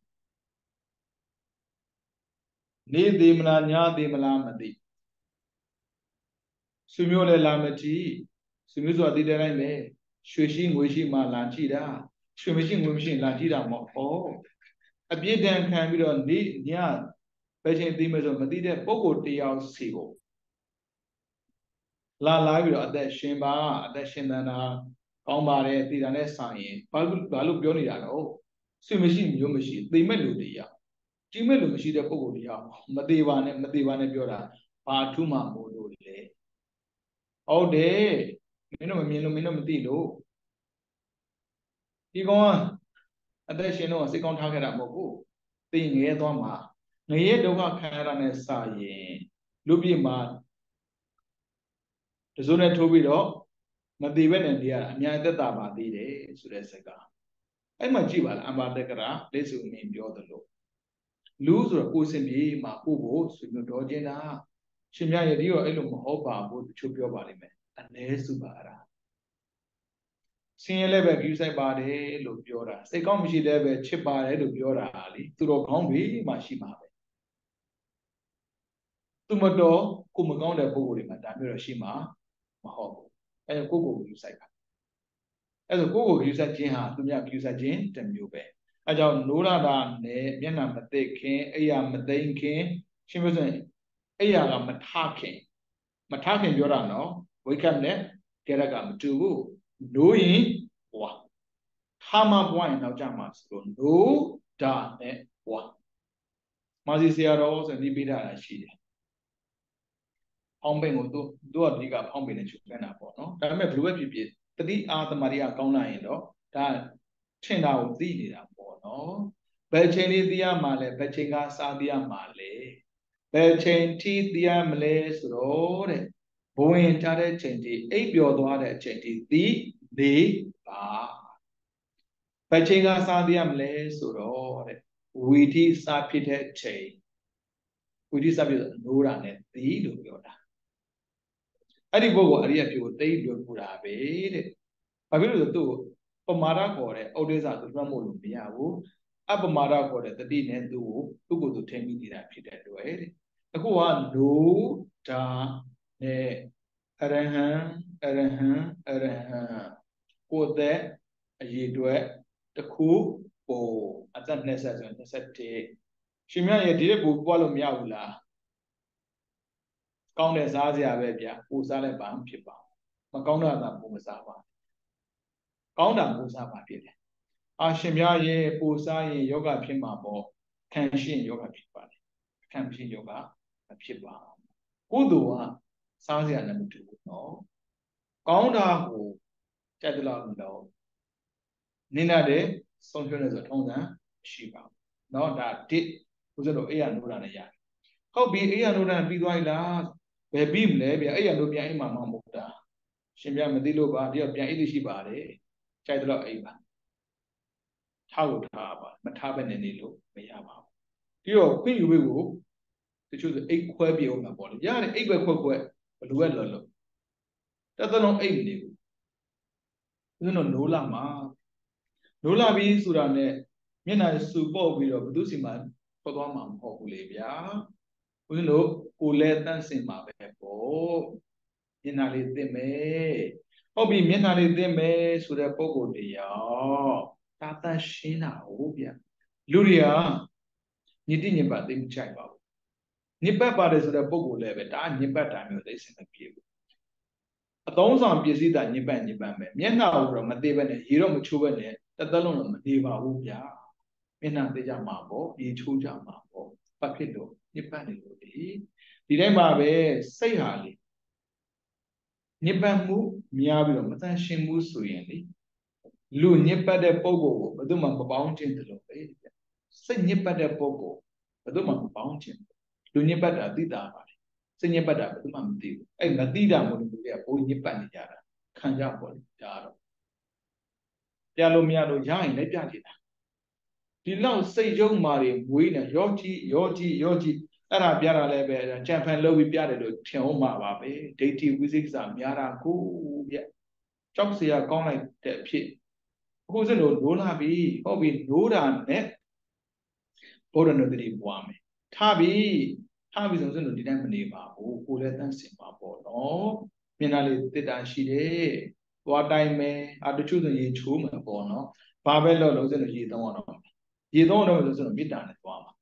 နေသေးမလားညာသေးမလားမသိဆွေမျိုးလည်းလာမကြည့်ဆွေမျိုးဆိုတာတည်တယ်လိုက်မယ်ရွှေရှိငွေရှိမှလာကြည့်တာရွှေမရှိငွေမရှိလာကြည့်တာမဟုတ်အပြည့်တန်ခံပြီးတော့နေ့ညဘယ်ချိန်သိမယ်ဆိုမသိတဲ့ပုံကိုတယောက်စီကိုလာလာပြီးတော့အသက်ရှင်ပါအသက်ရှင်သန်တာကောင်းပါတယ်တည်တာနဲ့ဆိုင်ရင်ဘာလို့ဘာလို့ပြောနေတာတော့ဆွေမရှိမျိုးမရှိသိမဲ့လူတရားကြီးမဲ့လူမရှိတဲ့ပုံကိုတရားမသေးပါနဲ့မသေးပါနဲ့ပြောတာဘာထူးမှမို့လို့လေဟုတ်တယ်မင်းတို့မမြင်လို့မင်းတို့မသိလို့ဒီကောင်ကအသက်ရှင်တော့စိတ်ကောင်းထားခဲ့တာမဟုတ်ဘူးသိငရဲသွားမှာငရဲဒုက္ခခံရတာနဲ့စာရင်လူပြည့်မှာတစိုးနဲ့ထိုးပြီးတော့မသိဘဲနဲ့နေရတာအများသက်သာပါသေးတယ်ဆိုတဲ့စကားအဲ့မှာကြည့်ပါလားအမ္ဘာတက္ကရာလက်စုံမင်းပြောသလိုလူဆိုတော့ကိုယ်စင်ပြေမှာကိုယ့်ကိုဆွေမျိုးတော်ချင်းတာရှင်မြတ်ရဲ့ဒီတော့အဲ့လိုမဟုတ်ပါဘူးတချို့ပြောပါလိမ့်မယ်အ ਨੇ စုပါအဲ့ဒါဆင်းရဲလည်းပဲကြည့်ဆိုင်ပါတယ်လို့ပြောတာစိတ်ကောင်းမရှိလည်းပဲချစ်ပါတယ်လို့ပြောတာလေသူတော်ကောင်းပြီမှရှိမှာပဲသူမတော်ကိုမကောင်းတဲ့ပုဂ္ဂိုလ်တွေမှာဒါမျိုးတော့ရှိမှာမဟုတ်ဘူးအဲဒါကိုကိုကိုကြည့်ဆိုင်ပါအဲဒါကိုကိုကြည့်ဆိုင်ခြင်းဟာသူများကြည့်ဆိုင်ခြင်းတစ်မျိုးပဲအဲကြောင့်နိုးရတာနဲ့မျက်နှာမသိခင်အိယာမသိခင်ရှင်းပြဆိုရင်အိယာကမထခင်မထခင်ပြောတာနော်ဝိကပ်နဲ့ကြရကမတူဘူးနိုးရင်ဘွားထားမဘွားရင်တော့ကြမှာဆိုလို့နိုးဒါနဲ့ဘွားမာစီဆရာတော်ဆိုဒီပေးတာရှိတယ်ဖောင်းပိန်ကိုသူသူကဒီကဖောင်းပိန်နဲ့ချုပ်ခန်းတာပေါ့နော်ဒါပေမဲ့ဘယ်လိုပဲဖြစ်ဖြစ်တတိအာသမารီကကောင်းလာရင်တော့ဒါထင်တာကိုသိနေတာပေါ့နော်ဘယ်ချိန်လေးသိရမှာလဲဘယ်ချိန်ကစားသိရမှာလဲဘယ်ချိန်ထိသိရမလဲဆိုတော့တဲ့ဘဝင်ထားတဲ့ချိန်ထိအိပ်ပျော်သွားတဲ့အချိန်ထိသိနေပါဘယ်ချိန်ကစားသိရမလဲဆိုတော့တဲ့ဝီထိစားဖြစ်တဲ့ချိန်ဝီထိစားဖြစ်နိုးတာနဲ့သိလို့ပြောတာအဲ့ဒီပုဂ္ဂိုလ်အရိယဖြစ်ကိုသိပြောပူတာပဲတဲ့ဘာဖြစ်လို့လဲသူ့ပမာဒခေါ်တဲ့ဩဒိသသူလွှမ်းမို့လို့မရဘူးအပမာဒခေါ်တဲ့တတိနဲ့သူ့ကိုသူ့ကိုယ်သူထိမိနေတာဖြစ်တဲ့အတွက်တဲ့အခုကနိုးဒါနဲ့အရဟံအရဟံအရဟံကိုယ်သက်အရေအတွက်တစ်ခုပိုအသက်၂၀ဆိုရင်၂၁ရှင်မြတ်ရဲ့ဒီတဲ့ပိုပွားလို့မရဘူးလားကောင်းတဲ့စားစရာပဲဗျာပိုစားလည်းဘာမှဖြစ်ပါမကောင်းတာကပိုမစားပါကောင်းတာပိုစားပါဖြစ်တယ်အာရှင်မြတ်ရဲ့ပိုစားရင်ယောဂဖြစ်မှာပေါ့ခံရှင်းယောဂဖြစ်ပါတယ်ခံရှင်းယောဂမဖြစ်ပါကုသိုလ်ကစားစရာလည်းမတူဘူးနော်ကောင်းတာကိုကြိုက်သလားမလို့နင်းတဲ့ဆုံးဖြတ်နေဆိုထုံးစံရှိပါဘူးเนาะဒါတစ်ဦးဇင်းတို့အိယာနိုးတာနဲ့ရတယ်ဟုတ်ပြီအိယာနိုးတာပြီးသွားပြီလားဘယ်ပြီးမလဲဗျအိယာနိုးပြန်အိမ်မှာမဟုတ်တာရှင်ပြမသိလို့ပါဒီတော့ပြန်အိတ်ရှိပါတယ်ကြိုက်တော့အိမ်ပါထားလို့ထားပါမထားဘဲနဲ့နေလို့မရပါဘူးပြီးတော့ခွင့်ယူပေးကိုတချို့ဆိုအိတ်ခွဲပြေအောင်မှာပေါ့လေရတယ်အိတ်ပဲခွဲခွဲဘလူပဲလော်လော်တသက်လုံးအိတ်နေဘူးဦးဇင်းတို့နိုးလာမှာနိုးလာပြီဆိုတာနဲ့မျက်နှာစူပုတ်ပြီးတော့ဘသူစီမှာထွက်သွားမှာမဟုတ်ဘူးလေဗျာဦးဇင်းတို့ကိုယ်လဲတန့်စင်မှာပဲပေါ့မျက်နှာလေးသိမယ်ဟုတ်ပြီမျက်နှာလေးသိမယ်ဆိုတဲ့ပုံကိုတရားဒါတန်ရှင်းတာဟုတ်ဗျာလူတွေကညတိညပတ်သိမချိုက်ပါဘူးညပတ်ပါတယ်ဆိုတဲ့ပုံကိုလည်းပဲဒါညပတ်တာမျိုးသိစင်မပြေဘူးအသုံးဆောင်ပစ္စည်းတာညပတ်ညပတ်မယ်မျက်နှာကိုတော့မသိဘဲနဲ့ရေတော့မချိုးဘဲနဲ့တသက်လုံးတော့မနေပါဘူးဗျာမျက်နှာသိကြမှာပေါ့ရေချိုးကြမှာပေါ့ဘာဖြစ်လို့ညပတ်နေလို့ဒီဒီတိုင်းမှာပဲစိတ်ဟာလေညပတ်မှုများပြီးတော့မတန်ရှင်းမှုဆိုရင်လေလူညပတ်တဲ့ပုံကိုဘယ်သူမှမပေါင်းခြင်းတလို့ပဲစိတ်ညပတ်တဲ့ပုံကိုဘယ်သူမှမပေါင်းခြင်းလူညပတ်တာသိတာပါလေစိတ်ညပတ်တာဘယ်သူမှမသိဘူးအဲ့မသိတာမို့လို့လူတွေကဘိုးညပတ်နေကြတာခံကြပေါ့လေဒါတော့ပြလို့မရလို့ရရင်လည်းပြကြည့်တာဒီလောက်စိတ်ယုံမာတွေမွေးနေရောကြီးရောကြီးရောကြီးအဲ့ဒါပြတာလည်းပဲကြံဖန်လုပ်ပြီးပြတယ်လို့ထင်အောင်မှာပါပဲဒိဋ္ဌိဝိသိကိစ္စများတာကိုဗျကြောက်စရာကောင်းလိုက်တဲ့အဖြစ်အခုစလို့နိုးလာပြီဟုတ်ပြီနိုးတာနဲ့ဘုရားနုတ္တိပွားမယ်ထားပြီထားပြီဆိုစလို့ဒီတိုင်းမနေပါဘူးကိုယ်လည်းတန့်စင်ပါပေါ့နော်မျက်နှာလေးတစ်တာရှိတယ်သွားတိုင်းမယ်အတချို့ဆိုရေချိုးမယ်ပေါ့နော်ဘာပဲလို့လို့ဆိုတော့ရေသုံးအောင်တော့ရေသုံးအောင်လို့ဆိုတော့မေတ္တာနဲ့သွားမှာ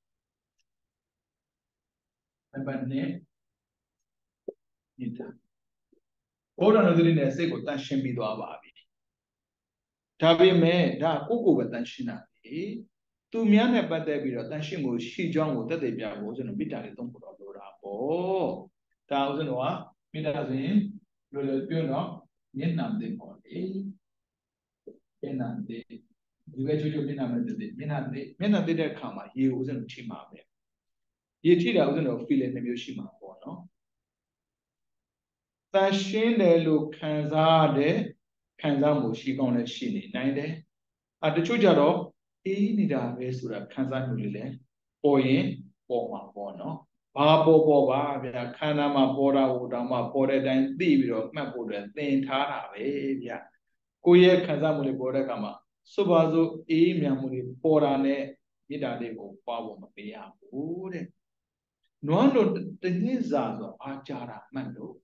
နံပါတ်နှစ်မေတ္တာဘုရားတော်သတိနဲ့စိတ်ကိုတန်ရှင်းပြီးသွားပါပြီဒါပေမဲ့ဒါကိုကိုပဲတန်ရှင်းတာလေသူများနဲ့ပတ်သက်ပြီးတော့တန်ရှင်းမှုရှိကြောင်းကိုတက်တည်ပြဖို့ဆိုတော့မေတ္တာလေးသုံးဖို့တော့လိုတာပေါ့ဒါဥစဉ်တော့မေတ္တာဆိုရင်လိုလိုပြောတော့မျက်နှာသိပေါ့လေမျက်နှာသိဒီပဲချိုးချိုးမျက်နှာမသိသိမျက်နှာသိမျက်နှာသိတဲ့အခါမှာရေကိုဥစဉ်ထိမှာပဲရေထိတာဥစဉ်တော့ feeling တစ်မျိုးရှိမှာပေါ့နော်တန်ရှင်းတယ်လို့ခံစားတဲ့ခံစားမှုရှိကောင်းလည်းရှိနေနိုင်တယ်အတချို့ကြတော့အေးနေတာပဲဆိုတာခံစားမှုလေးလည်းပေါ်ရင်ပေါ်မှာပေါ့နော်ဘာပေါ်ပေါ်ပါဗျာခန္ဓာမှာပေါ်တာဟိုတောင်မှပေါ်တဲ့အတိုင်းသိပြီးတော့မှတ်ဖို့အတွက်သင်ထားတာပဲဗျာကိုယ့်ရဲ့ခံစားမှုလေးပေါ်တဲ့အခါမှာစွပါစို့အေးမြန်မှုလေးပေါ်တာနဲ့မေတ္တာလေးကိုပွားဖို့မပေးရဘူးတဲ့နွမ်းတို့တနည်းစာဆိုအားကြတာမှတ်လို့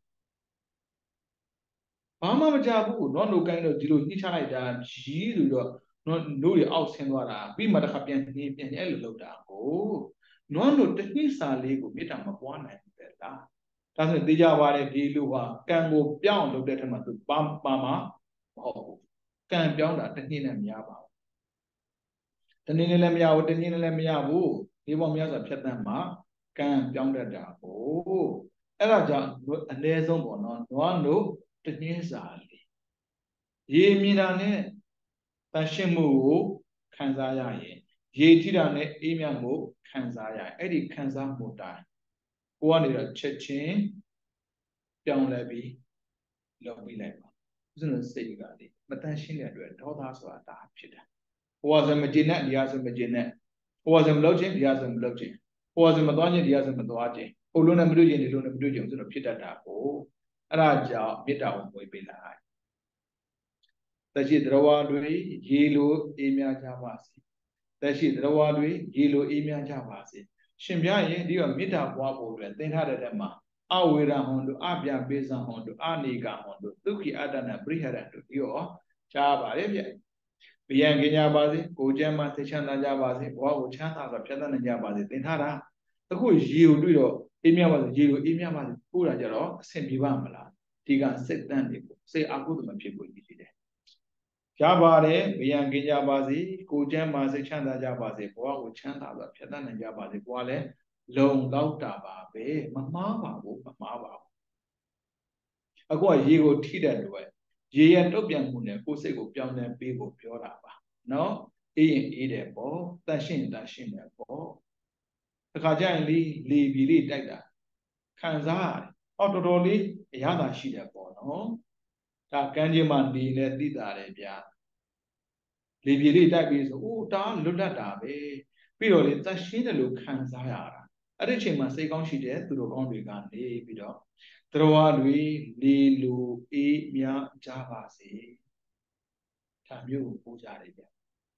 ဘာမှမကြဘူးနွမ်းတို့ကိုင်းတော့ဒီလိုညှိချလိုက်တာကြီးဆိုတော့နွမ်းတို့ရအောက်ဆင်းသွားတာပြီးမှတစ်ခါပြန်နေပြန်အဲ့လိုလုပ်တာကိုနွမ်းတို့တနည်းစာလေးကိုမေတ္တာမပွားနိုင်ဘူးတဲ့လားဒါဆိုသိကြပါတယ်ဒီလူဟာကံကိုပြောင်းလုပ်တဲ့ထက်မှသူပါပါမှာမဟုတ်ဘူးကံပြောင်းတာတနည်းနဲ့မရပါဘူးတနည်းနဲ့လည်းမရဘူးတနည်းနဲ့လည်းမရဘူးဒီပေါ်များစွာဖြတ်တန်းမှာကံပြောင်းတတ်တာကိုအဲ့ဒါကြောင့်အနည်းဆုံးပေါ့နော်နွားတို့တနည်းစာလေးရေမြင်တာနဲ့တန်ရှင်းမှုကိုခံစားရရင်ရေထိတာနဲ့အေးမြမှုခံစားရရင်အဲ့ဒီခံစားမှုတိုင်းကိုကနေတော့ချက်ချင်းပြောင်းလဲပြီးလုပ်ပြီးလိုက်ပါဥစဉ်စိတ်ကလေမတန်ရှင်းတဲ့အတွက်ဒေါသဆိုတာဒါဖြစ်တယ်ဟိုကဆိုမကျေနပ်ဒီကဆိုမကျေနပ်ဟိုကဆိုမလုပ်ချင်းဒီကဆိုမလုပ်ချင်းဟိုကဆိုမသွားချင်းဒီကဆိုမသွားချင်းဟိုလုံးနဲ့မတွေ့ချင်းဒီလုံးနဲ့မတွေ့ချင်းဆိုတော့ဖြစ်တတ်တာကိုအဲ့ဒါကြောင့်မေတ္တာကိုဝေပေးလိုက်တရှိသရဝါတွေရေလိုအေးမြကြပါစေတရှိသရဝါတွေရေလိုအေးမြကြပါစေရှင်ပြရင်ဒီကမေတ္တာပွားဖို့အတွက်သင်ထားတဲ့တက်မှာအဝေရဟွန်တို့အပြပိစံဟွန်တို့အနိကဟွန်တို့ဒုက္ခိအတ္တနာပရိဟရံတို့ဒီရောကြားပါလေဗျဘယံကင်ကြပါစေကိုကျမ်းမှာသိချမ်းသာကြပါစေဘဝကိုချမ်းသာစွာဖြတ်သန်းနိုင်ကြပါစေသင်ထားတာအခုရေကိုတွေ့တော့အေးမြပါစေရေကိုအေးမြပါစေပို့တာကြတော့အဆင်ပြေပါမလားဒီကစိတ်တန်းနေဖို့စိတ်အကုသမဖြစ်ဖို့ရည်ရှိတယ်ရပါတယ်ဘယံကင်ကြပါစေကိုကျမ်းမှာစိတ်ချမ်းသာကြပါစေဘဝကိုချမ်းသာစွာဖြတ်သန်းနိုင်ကြပါစေဘဝလည်းလုံလောက်တာပါပဲမမှားပါဘူးမမှားပါဘူးအခုကရေကိုထိတဲ့လူပဲရေရတုတ်ပြန်မှုနဲ့ကိုယ်စိတ်ကိုပြောင်းလဲပေးဖို့ပြောတာပါနော်အေးရင်အေးတယ်ပေါ့တန်ရှင်းတန်ရှင်းတယ်ပေါ့တခါကျရင်လေလေပြီလေးတိုက်တာခံစားရတယ်ဟောတော်တော်လေးအရသာရှိတယ်ပေါ့နော်ဒါကန်းချင်းမှနေလဲသိတာတယ်ဗျာလေပြီလေးတိုက်ပြီးဆိုအိုးဒါလွတ်လပ်တာပဲပြီးတော့လေတန်ရှင်းတယ်လို့ခံစားရတာအဲ့ဒီအချိန်မှာစိတ်ကောင်းရှိတယ်သူတို့ကောင်းတွေကနေပြီးတော့သရဝါတွေလေလိုအေးမြကြပါစေဒါမျိုးကိုပို့ကြတယ်ဗျ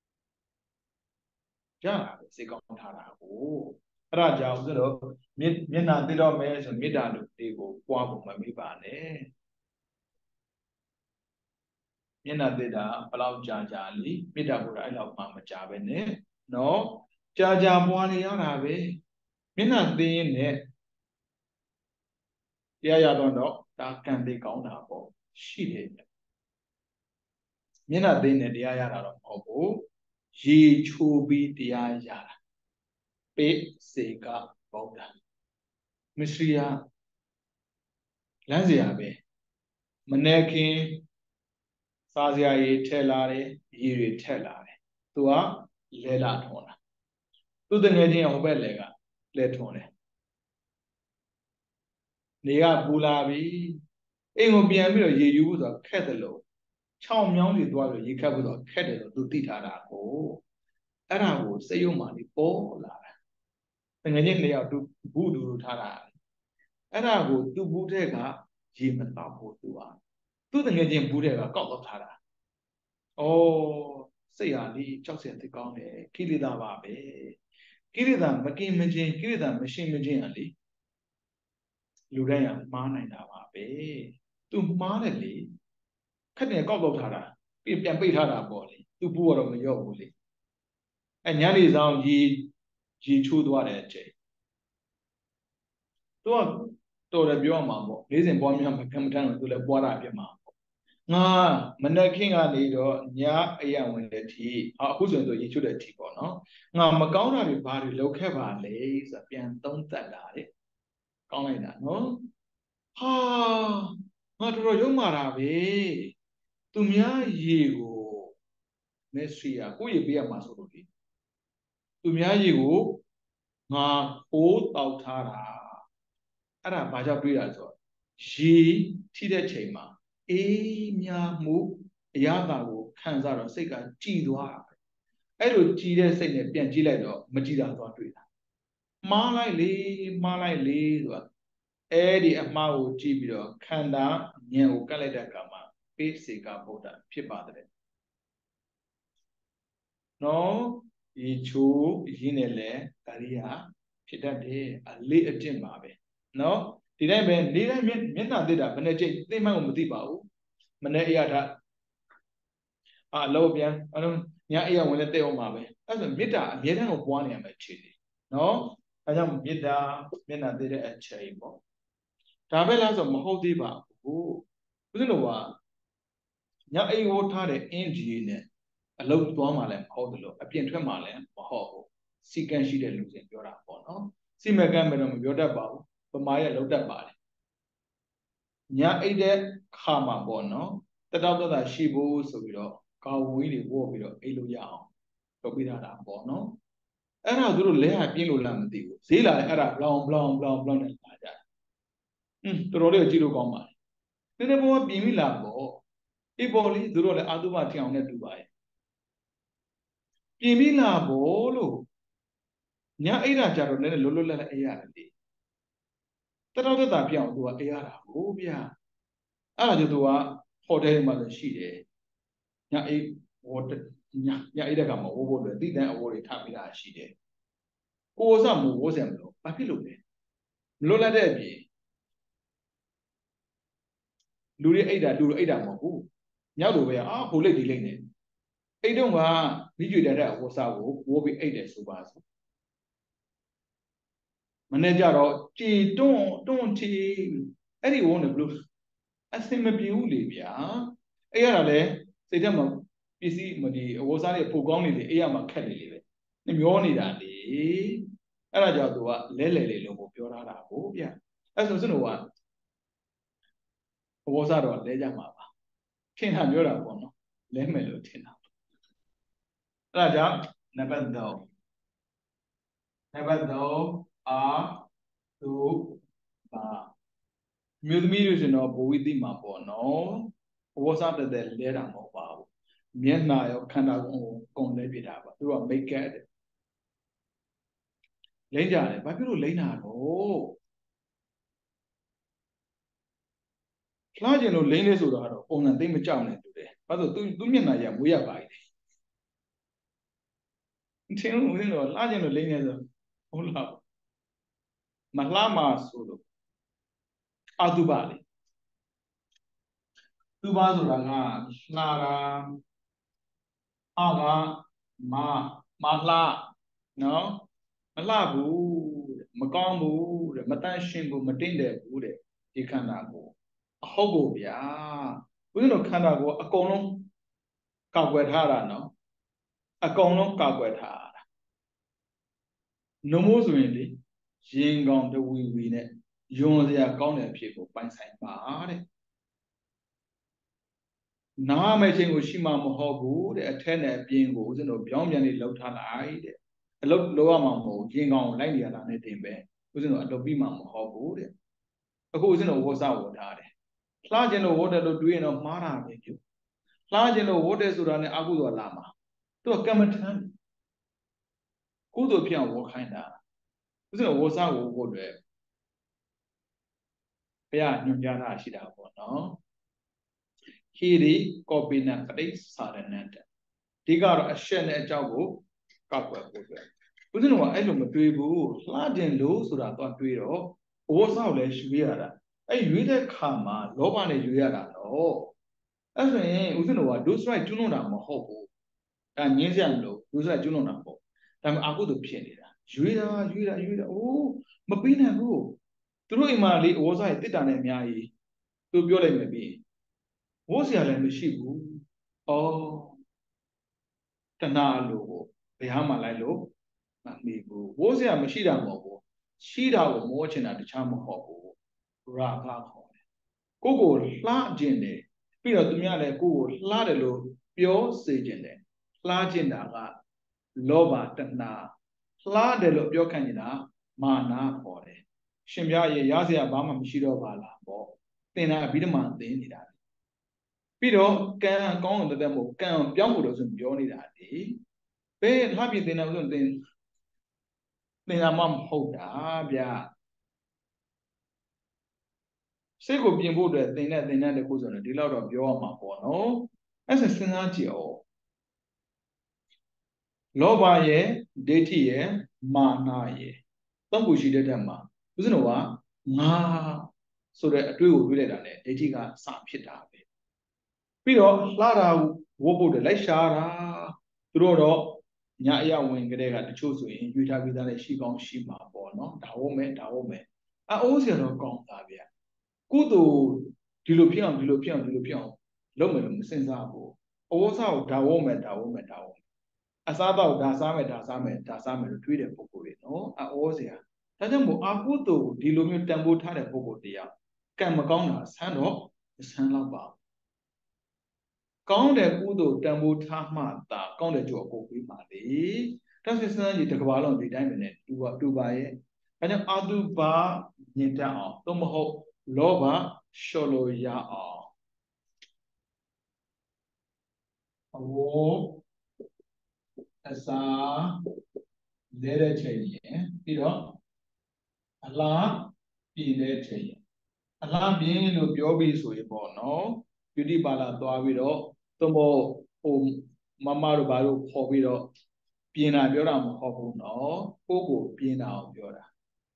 ကြားတာပဲစိတ်ကောင်းထားတာကိုအဲ့ဒါကြောင့်ဆိုတော့မျက်မျက်နှာသိတော့မယ်ဆိုမေတ္တာလို့ဒီကိုပွားဖို့မမေ့ပါနဲ့မျက်နှာသိတာဘယ်လောက်ကြာကြာလीမေတ္တာပို့တာအဲ့လောက်မှမကြာပဲနဲ့နော်ကြာကြာပွားနေရတာပဲမျက်နှာသိရင်နဲ့တရားရတော့တော့ဒါကံသိကောင်းတာပေါ့ရှိတယ်မျက်နှာသိနဲ့တရားရတာတော့မဟုတ်ဘူးရေချိုးပြီးတရားရတာပေစေကဗုဒ္ဓမစ္စရိယလမ်းစရာပဲမနေခင်စားစရာရေထက်လာတယ်ရေတွေထက်လာတယ်သူကလဲလာထွန်တာသူတငယ်ချင်းဟိုဘက်လဲကလဲထွန်တယ်နေကပူလာပြီအိမ်ကိုပြန်ပြီးတော့ရေယူဖို့ဆိုခက်တယ်လို့ချောင်းမြောင်းတွေသွားလို့ရေခတ်ဖို့ဆိုခက်တယ်လို့သူသိထားတာကိုအဲ့ဒါကိုစိတ်ယုံမှနေပေါ်လာတာတငယ်ချင်းနှစ်ယောက်သူဘူးတူတူထားတာအဲ့ဒါကိုသူ့ဘူးတဲ့ကရေမတောက်ဖို့သူကသူ့တငယ်ချင်းဘူးတဲ့ကကောက်တော့ထားတာဩစိတ်ဟာလေကြောက်စရာသိကောင်းတယ်ကိလေသာပါပဲကိလေသာမကင်မခြင်းကိလေသာမရှင်းမခြင်းဟာလေလူတိုင်းကမှားနိုင်တာပါပဲသူမှားတယ်လေခက်တယ်ကောက်ကောက်ထားတာပြီးပြန်ပိတ်ထားတာပေါ့လေသူ့ဘူးကတော့မရော့ဘူးလေအဲညနေဆောင်ရေရေချိုးသွားတဲ့အချိန်သူကတော်တယ်ပြောမှာပေါ့လေးစဉ်ပွားများမခံမထမ်းလို့သူလည်းပွားတာပြမှာပေါ့ငါမနက်ခင်းကနေတော့ညအရဝင်တဲ့အထိအခုဆိုရင်သူရေချိုးတဲ့အထိပေါ့နော်ငါမကောင်းတာတွေဘာတွေလုပ်ခဲ့ပါလဲဆိုတာပြန်သုံးသပ်တာတဲ့ကောင်းလိုက်တာနော်ဟာငါတော်တော်ရုံမာတာပဲသူများရေကိုမက်ဆီယာကိုရေပေးရမှာဆိုလို့ဒီသူများရေကိုငါပိုးတောက်ထားတာအဲ့ဒါဘာကြောင့်တွေးတာဆိုတော့ရေထိတဲ့ချိန်မှာအေးမြမှုအရာသာကိုခံစားတော့စိတ်ကကြည်သွားတာအဲ့လိုကြည်တဲ့စိတ်နဲ့ပြန်ကြည့်လိုက်တော့မကြည်တာသွားတွေ့တာမှားလိုက်လေမှားလိုက်လေဆိုတာအဲ့ဒီအမှားကိုကြည့်ပြီးတော့ခန္ဓာဉာဏ်ကိုကတ်လိုက်တဲ့အခါမှာပိစေကဗုဒ္ဓဖြစ်ပါတယ်နော်ဒီချိုးရင်းနဲ့လဲဒါရိယာဖြစ်တတ်တယ်အလေးအကျင့်ပါပဲနော်ဒီတိုင်းပဲနေတိုင်းမျက်နှာသိတာဘယ်နဲ့ကြိတ်သိမှန်းကိုမသိပါဘူးမနေ့အရာထအာလောပြန်အလုံးညအရာဝင်လဲတဲ့အောင်ပါပဲအဲ့ဆိုမေတ္တာအမြဲတမ်းကိုပွားနေရမယ်ခြေတယ်နော်အဲကြောင့်မေတ္တာမျက်နှာသိတဲ့အချိန်ပေါ့ဒါပဲလားဆိုမဟုတ်သေးပါဘူးဦးဇင်းတို့ကညအိမ်ဝတ်ထားတဲ့အင်ဂျီနဲ့အလုပ်သွားမှလည်းမဟုတ်တယ်လို့အပြင်ထွက်မှလည်းမဟုတ်ဘူးစီကံရှိတဲ့လူစဉ်ပြောတာပေါ့နော်စီမကံပဲတော့မပြောတတ်ပါဘူးပမာရလောက်တတ်ပါတယ်ညအိတ်တဲ့ခါမှာပေါ့နော်တတောက်တတာရှိဖို့ဆိုပြီးတော့ကာဝေးတွေဝေါ်ပြီးတော့အိတ်လို့ရအောင်လုပ်ပေးတာပေါ့နော်အဲ့ဒါသူတို့လဲဟာပြင်းလို့လားမသိဘူးဈေးလာအဲ့ဒါဘလောင်ဘလောင်ဘလောင်ဘလောင်နဲ့လာကြတယ်อืมတော်တော်လေးကြည့်လို့ကောင်းပါတယ်နည်းနည်းပေါ်ပြင်ပြီလားပေါ့အေးပေါ်လေးသူတို့လည်းအာသုဘထင်အောင်နဲ့တူပါရဲ့ပြင်ပြီလားပေါ့လို့ညအိတ်တာကြတော့လည်းလွတ်လွတ်လပ်လပ်အေးရတယ်လေတတော်တက်တာပြအောင်သူကအေးရတာဟိုဗျာအဲ့ဒါကြောင့်သူကဟိုတယ်မှာလည်းရှိတယ်ညအိတ်ဝတ်ညညအိတ်တဲ့ကမှာဝိုးဖို့လည်းတိတန်းအဝိုးတွေထားပြီးတာရှိတယ်ကိုယ်စမဝိုးစံမလို့ဘာဖြစ်လို့လဲမလွတ်လပ်တဲ့အပြင်လူတွေအိတ်တာလူတွေအိတ်တာမဟုတ်ဘူးမြောက်လိုပဲအာဟိုလိတ်ဒီလိတ်နေအိတ်တော့ကမိကျွေတဲ့အဝတ်စားကိုဝိုးပြီးအိတ်တယ်ဆိုပါစို့မနေ့ကျတော့ကြည်တွန်းတွန်းချီအဲ့ဒီဝုန်းတယ်ဘလို့အစင်မပြေဘူးလေဗျာအဲ့ရတာလေစိတ်ထဲမှာပစ္စည်းမဒီအဝတ်စားတွေပိုကောင်းနေလေအဲ့ရမှာခက်နေလေပဲမျောနေတာလေအဲ့ဒါကြောင့်သူကလဲလဲလေလို့ပြောထားတာကိုဗျအဲ့ဆိုစနုကအဝတ်စားတော့လဲကြမှာပါထင်တာပြောတာပေါ့နော်လဲမယ်လို့ထင်တာအဲ့ဒါကြောင့်နံပါတ်၃နံပါတ်၃အာသူပါမြို့သမီးတွေဆိုတော့ဘဝိသိမှာပေါ့နော်အဝတ်စားတဲ့တဲ့လဲတာမဟုတ်ပါဘူးမျက်နှာရောခန္ဓာကိုယ်ကုန်လဲပြတာပါသူကမိတ်ကတ်တယ်လိမ့်ကြတယ်ဘာဖြစ်လို့လိမ့်တာတော့လှကျင်လို့လိမ့်လဲဆိုတာတော့ပုံစံသိမကြောက်နဲ့တူတယ်ဘာလို့သူသူမျက်နှာရမွေးရပါ့တယ်ထင်းလို့ဦးဇင်းတော့လှကျင်လို့လိမ့်နေဆိုဟုတ်လားမလှမှာဆိုလို့အတုပါလေသူပါဆိုတာကလှတာအာကမမလှနော်မလှဘူးမကောင်းဘူးတဲ့မတန့်ရှင်းဘူးမတင့်တယ်ဘူးတဲ့ဒီခန္ဓာကိုအဟုတ်ကိုဗျာဦးဇင်းတို့ခန္ဓာကိုအကုန်လုံးကောက်ွယ်ထားတာနော်အကုန်လုံးကောက်ွယ်ထားတာနှမိုးဆိုရင်လေရင်ကောင်တဝီဝီနဲ့ယွန်စရာကောင်းတဲ့အဖြစ်ကိုပိုင်ဆိုင်ပါတဲ့နားမဲ့ခြင်းကိုရှိမှမဟုတ်ဘူးတဲ့အထက်နဲ့အပြင်ကိုဦးဇင်းတို့ပြောင်းပြန်လေးလှုပ်ထားလိုက်တဲ့အလုပ်လုပ်ရမှာမဟုတ်ရင်ကောင်လိုက်နေရတာနဲ့တင်ပဲဦးဇင်းတို့အလုပ်ပြီးမှမဟုတ်ဘူးတဲ့အခုဦးဇင်းတို့ဝတ်စားဝတ်ထားတယ်လှခြင်းလို့ဝတ်တယ်လို့တွေးရင်တော့မှားတာပဲပြုလှခြင်းလို့ဝတ်တယ်ဆိုတာနဲ့အကုသိုလ်လာမှာသူကကမ္မထမ်းကုသိုလ်ဖြစ်အောင်ဝတ်ခိုင်းတာဦးဇင်းတို့ဝတ်စားကိုဝတ်တယ်ဘုရားညွှန်ကြားတာရှိတာပေါ့နော်ဟိရိကောပိနပရိစာရဏတဒီကတော့အရှက်နဲ့အကြောက်ကိုကောက်ွယ်ဖို့အတွက်ဦးဇင်းတို့ကအဲ့လိုမတွေးဘူးလှကျင်လို့ဆိုတာတော့တွေးတော့ဝတ်စားကိုလည်းရွေးရတာအဲ့ရွေးတဲ့ခါမှာလောဘနဲ့ရွေးရတာတော့အဲ့ဆိုရင်ဦးဇင်းတို့က dose right ကျွန်းလုံးတာမဟုတ်ဘူးဒါငင်းစရာမလို dose right ကျွန်းလုံးတာပေါ့ဒါပေမဲ့အာကုသို့ဖြစ်နေတာရွေးတာရွေးတာရွေးတာအိုးမပြီးနိုင်ဘူးသူတို့အိမ်မှာလေအဝေါ်စားရတစ်တာနဲ့အများကြီးသူပြောလိုက်မယ်ပြီးဝိုးစရာလည်းမရှိဘူးအော်တဏှာလို့ဘယ်ဟာမှလိုက်လို့မမီဘူးဝိုးစရာမရှိတာမဟုတ်ဘူးရှိတာကိုမောချင်တာတခြားမဟုတ်ဘူးရာဂခေါ်တယ်ကိုကိုလှခြင်းတယ်ပြီးတော့သူများလည်းကိုကိုလှတယ်လို့ပြောစေခြင်းတယ်လှခြင်းတာကလောဘတဏှာလှတယ်လို့ပြောခံနေတာမာနခေါ်တယ်ရှင်ပြရေရစရာဘာမှမရှိတော့ပါလားပေါ့သင်တာအဘိဓမ္မာသင်နေတာပြီးတော့ကံကောင်းတဲ့တဲ့မို့ကံပြောင်းဖို့လို့ဆိုပြောနေတာဒီဘယ်လှပြည့်သင်တယ်ဆိုသင်သင်တာမှမဟုတ်တာဗျာစိတ်ကိုပြင်ဖို့အတွက်သင်တဲ့သင်တဲ့တခုဆိုတော့ဒီလောက်တော့ပြောရမှာပေါ့နော်အဲ့ဆိုစဉ်းစားကြည့်အောင်လောဘရဲ့ဒိဋ္ဌိရဲ့မာနရဲ့သုံးခုရှိတဲ့တက်မှာဦးဇင်းတော်ကငါဆိုတဲ့အတွေ့ကိုတွေးလိုက်တာ ਨੇ ဒိဋ္ဌိကစဖြစ်တာပဲပြီးတော့လှတာဝုတ်ဖို့တယ်လိုက်ရှာတာသူတို့တော့ညာအရဝင်ကလေးကတချို့ဆိုရင်ရွေးထားပြီးသားလည်းရှိကောင်းရှိမှာပေါ့နော်ဒါဝုတ်မဲ့ဒါဝုတ်မဲ့အအိုးစရာတော့ကောင်းတာဗျာကုသိုလ်ဒီလိုဖြစ်အောင်ဒီလိုဖြစ်အောင်ဒီလိုဖြစ်အောင်လုပ်မယ်လို့မစဉ်းစားဘူးအဝတ်စားကိုဒါဝုတ်မဲ့ဒါဝုတ်မဲ့ဒါဝုတ်အစားတော့ဒါစားမယ်ဒါစားမယ်ဒါစားမယ်လို့တွေးတဲ့ပုံကိုယ်တွေနော်အအိုးစရာဒါကြောင့်မို့အာကုသိုလ်ဒီလိုမျိုးတန်ဖိုးထားတဲ့ပုံကိုယ်တရားကံမကောင်းတာဆန်းတော့ဆန်းတော့ပါကောင်းတဲ့ကုသိုလ်တန်ဖိုးထားမှသာကောင်းတဲ့ကြိုးအကုန်ပြီးပါလေဒါဆိုစမ်းကြည့်တစ်ကမ္ဘာလုံးဒီတိုင်းပဲနဲ့တူပါတူပါရဲ့အဲကြောင့်အာတုပါမြင်တတ်အောင်သို့မဟုတ်လောဘလျှော်လို့ရအောင်အဝအစာလဲတဲ့ချိန်ရင်ပြီးတော့အလားပြည်တဲ့ချိန်ရင်အလားပြင်းလို့ပြောပြီးဆိုရင်ပေါ့နော်ပြတိပါလာသွားပြီးတော့သို့မဟုတ်ဟိုမမတို့ဘာလို့ခေါ်ပြီးတော့ပြင်းတာပြောတာမဟုတ်ဘူးနော်ကိုကိုပြင်းတာအောင်ပြောတာ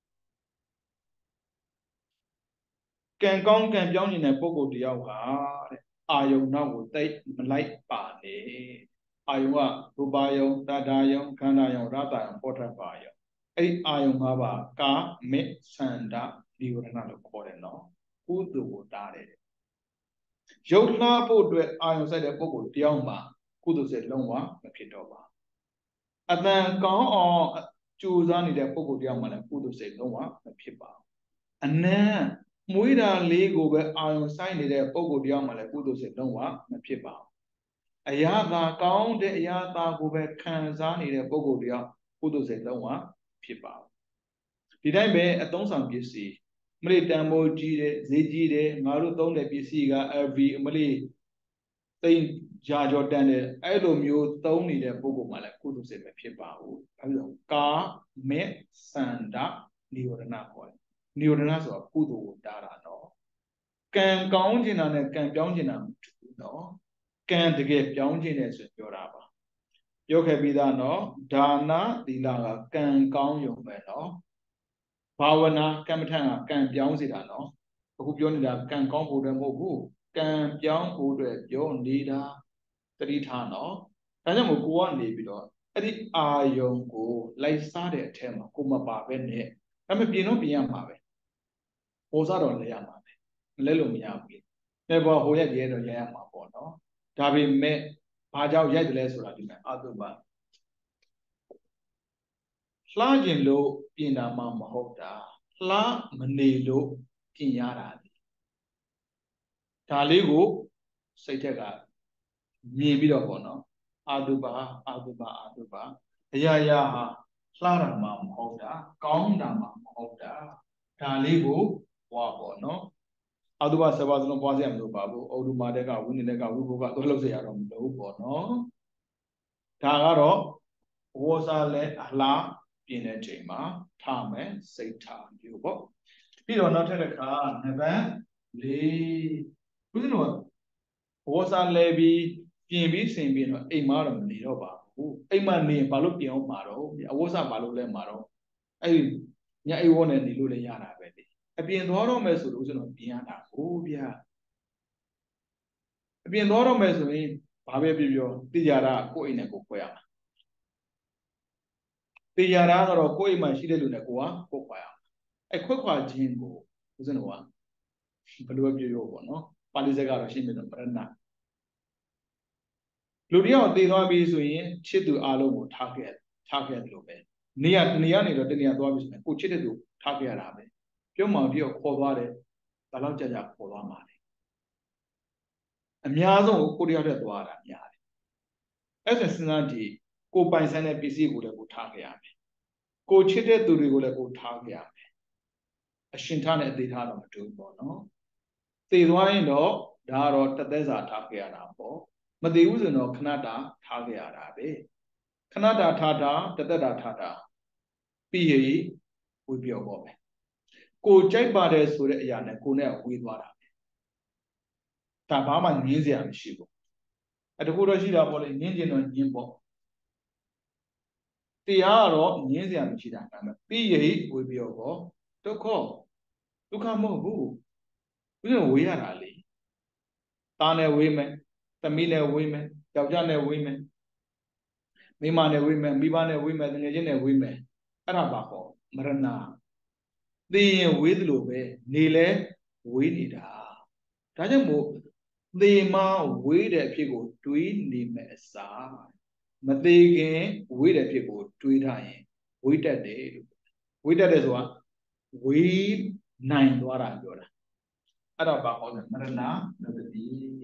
ကံကောင်းကံပြောင်းနေတဲ့ပုံကိုတယောက်ဟာတဲ့အာယုံနောက်ကိုတိတ်မလိုက်ပါနဲ့အာယုံကရူပါယုံတတယုံခန္ဓာယုံရတယုံပောဋ္ဌပယုံအဲ့ဒီအာယုံ၅ပါးကာမေသန္တာဒီဝရဏလို့ခေါ်တယ်နော်ကုသိုလ်ကိုတားတယ်ရုပ်လှဖို့အတွက်အာယုံဆိုင်တဲ့ပုံကိုတယောက်မှာကုသိုလ်စိတ်လုံးဝမဖြစ်တော့ပါအတန်ကောင်းအောင်ကြိုးစားနေတဲ့ပုံကိုတယောက်မှာလည်းကုသိုလ်စိတ်လုံးဝမဖြစ်ပါဘူးအနံ့မွေးတာလေးကိုပဲအာယုံဆိုင်နေတဲ့ပုံကိုတယောက်မှာလည်းကုသိုလ်စိတ်လုံးဝမဖြစ်ပါဘူးအရာသာကောင်းတဲ့အရာသာကိုပဲခံစားနေတဲ့ပုံကိုတယောက်ကုသိုလ်စိတ်လုံးဝဖြစ်ပါဘူးဒီတိုင်းပဲအသုံးဆောင်ပစ္စည်းမလေးတန်ဖိုးကြီးတယ်ဈေးကြီးတယ်ငါတို့သုံးတဲ့ပစ္စည်းက every မလေးသိရာကြောတန်တယ်အဲ့လိုမျိုးသုံးနေတဲ့ပုဂ္ဂိုလ်မှလည်းကုသိုလ်စိတ်ပဲဖြစ်ပါဘူးအဲ့လိုကာမေသန္တာနိဝရဏခေါ်တယ်နိဝရဏဆိုတာကုသိုလ်ကိုတားတာနော်ကံကောင်းခြင်းတာနဲ့ကံပြောင်းခြင်းတာမတူဘူးနော်ကံတကယ်ပြောင်းခြင်းတယ်ဆိုပြောတာပါပြောခဲ့ပြီးသားနော်ဒါနသီလကကံကောင်းရုံပဲနော်ဘာဝနာကမ္မထံကကံပြောင်းစေတာနော်အခုပြောနေတာကံကောင်းဖို့တည်းမဟုတ်ဘူးကံပြောင်းဖို့အတွက်ပြောနေတာတတိထားနော်ဒါကြောင့်မို့ကိုကနေပြီးတော့အဲ့ဒီအာယုံကိုလိုက်စားတဲ့အထက်မှာကိုမပါပဲနဲ့ဒါပေမဲ့ပြင်တော့ပြင်ရမှာပဲဟိုစားတော့လဲရမှာပဲမလဲလို့မရဘူးလေဘောဟိုရက်ရဲတော့ရရမှာပေါ့နော်ဒါပေမဲ့ဘာကြောင့်ရိုက်တယ်လဲဆိုတာဒီမှာအတုပါလှကျင်လို့ပြင်တာမှမဟုတ်တာလှမနေလို့ပြင်ရတာဒါလေးကိုစိတ်ထက်ကမြင်ပြီးတော့ပေါ့နော်အာတုပါအာတုပါအာတုပါအရာရာဟာလှတာမှမဟုတ်တာကောင်းတာမှမဟုတ်တာဒါလေးကိုဟောပေါ့နော်အာတုပါဆယ်ပါးစလုံးပွားစရာမလိုပါဘူးဩဒုမာတက်ကဝိနည်းတက်ကဝိဘုကတော့လှုပ်เสียရတော့မလို့ပေါ့နော်ဒါကတော့ဝေါ်စာလဲအလားပြင်းတဲ့ချိန်မှာထားမယ်စိတ်ထားမျိုးပေါ့ပြီးတော့နောက်ထပ်တစ်ခါနံပါတ်လေးဘုရားတော်ဝေါ်စာလဲပြီးပြင်ပြီးဆင်ပြီးတော့အိမ်မတော့မနေတော့ပါဘူးအိမ်မနေရင်ဘာလို့ပြင်အောင်မှာတော့အဝတ်စားဘာလို့လဲမှာတော့အဲ့ဒီညအိမ်ဝေါ်နဲ့နေလို့လည်းရတာပဲလေအပြင်သွားတော့မယ်ဆိုလို့ဦးဇင်းတော်ပြင်ရတာဟိုဗျာအပြင်သွားတော့မယ်ဆိုရင်ဘာပဲပြောပြောသိကြတာကိုယ့်အိမ်နဲ့ကိုယ်ခွဲရမှာသိကြတာကတော့ကိုယ့်အိမ်မှာရှိတဲ့လူနဲ့ကိုကကိုယ်ခွဲရမှာအဲခွဲခွာခြင်းကိုဦးဇင်းတို့ကဘယ်လိုပဲပြောပြောပေါ့နော်ပါဠိစကားကတော့ရှင်းပြတော့ပရဏလူတယောက်တည်သွားပြီဆိုရင်ချစ်သူအလုံးကိုထားခဲ့ထားခဲ့တယ်လို့ပဲနေရနေရနေတော့တနေရသွားပြီဆိုရင်ကိုချစ်တဲ့သူထားခဲ့ရတာပဲပြုံးမောင်တယောက်ခေါ်သွားတယ်ဒါတော့ကြာကြာခေါ်သွားမှာလေအများဆုံးကိုတယောက်တည်းသွားတာများတယ်အဲ့ဒါစဉ်းစားကြည့်ကိုပိုင်ဆိုင်တဲ့ပစ္စည်းကိုလည်းကိုထားခဲ့ရမယ်ကိုချစ်တဲ့သူတွေကိုလည်းကိုထားခဲ့ရမယ်အရှင်ထားနဲ့အသေးထားတော့မတူဘူးပေါ့နော်သေသွားရင်တော့ဒါကတော့တသက်စာထားခဲ့ရတာပေါ့မသေးဘူးဆိုတော့ခဏတာထားခဲ့ရတာပဲခဏတာထားတာတသက်တာထားတာပြီးရင်ဝေပြောပေါ့ပဲကိုကြိုက်ပါတယ်ဆိုတဲ့အရာနဲ့ကိုနဲ့ဝေသွားတာပဲဒါဘာမှငင်းစရာမရှိဘူးအတကူတော့ရှိတာပေါ့လေငင်းကျင်တော့ငင်းပေါ့တရားကတော့ငင်းစရာမရှိတာဒါပေမဲ့ပြီးရင်ဝေပြောပေါ့ဒုက္ခဒုက္ခမဟုတ်ဘူးဘယ်လိုဝေရတာလဲသားနဲ့ဝေးမယ်သမီးနဲ့ဝေးမယ်ယောက်ျားနဲ့ဝေးမယ်မိမနဲ့ဝေးမယ်မိဘနဲ့ဝေးမယ်ငယ်ချင်းနဲ့ဝေးမယ်အဲ့ဒါပါပေါ့မရဏသိရင်ဝေးသလိုပဲနေလဲဝေးနေတာဒါကြောင့်မို့သေမဝေးတဲ့အဖြစ်ကိုတွေးနေမယ်အစားမသေးခင်ဝေးတဲ့အဖြစ်ကိုတွေးထားရင်ဝေးတတ်တယ်လို့ဝေးတတ်တယ်ဆိုတာဝေးနိုင်သွားတာပြောတာအဲ့ဒါပါဟောတယ်မရဏနတတိ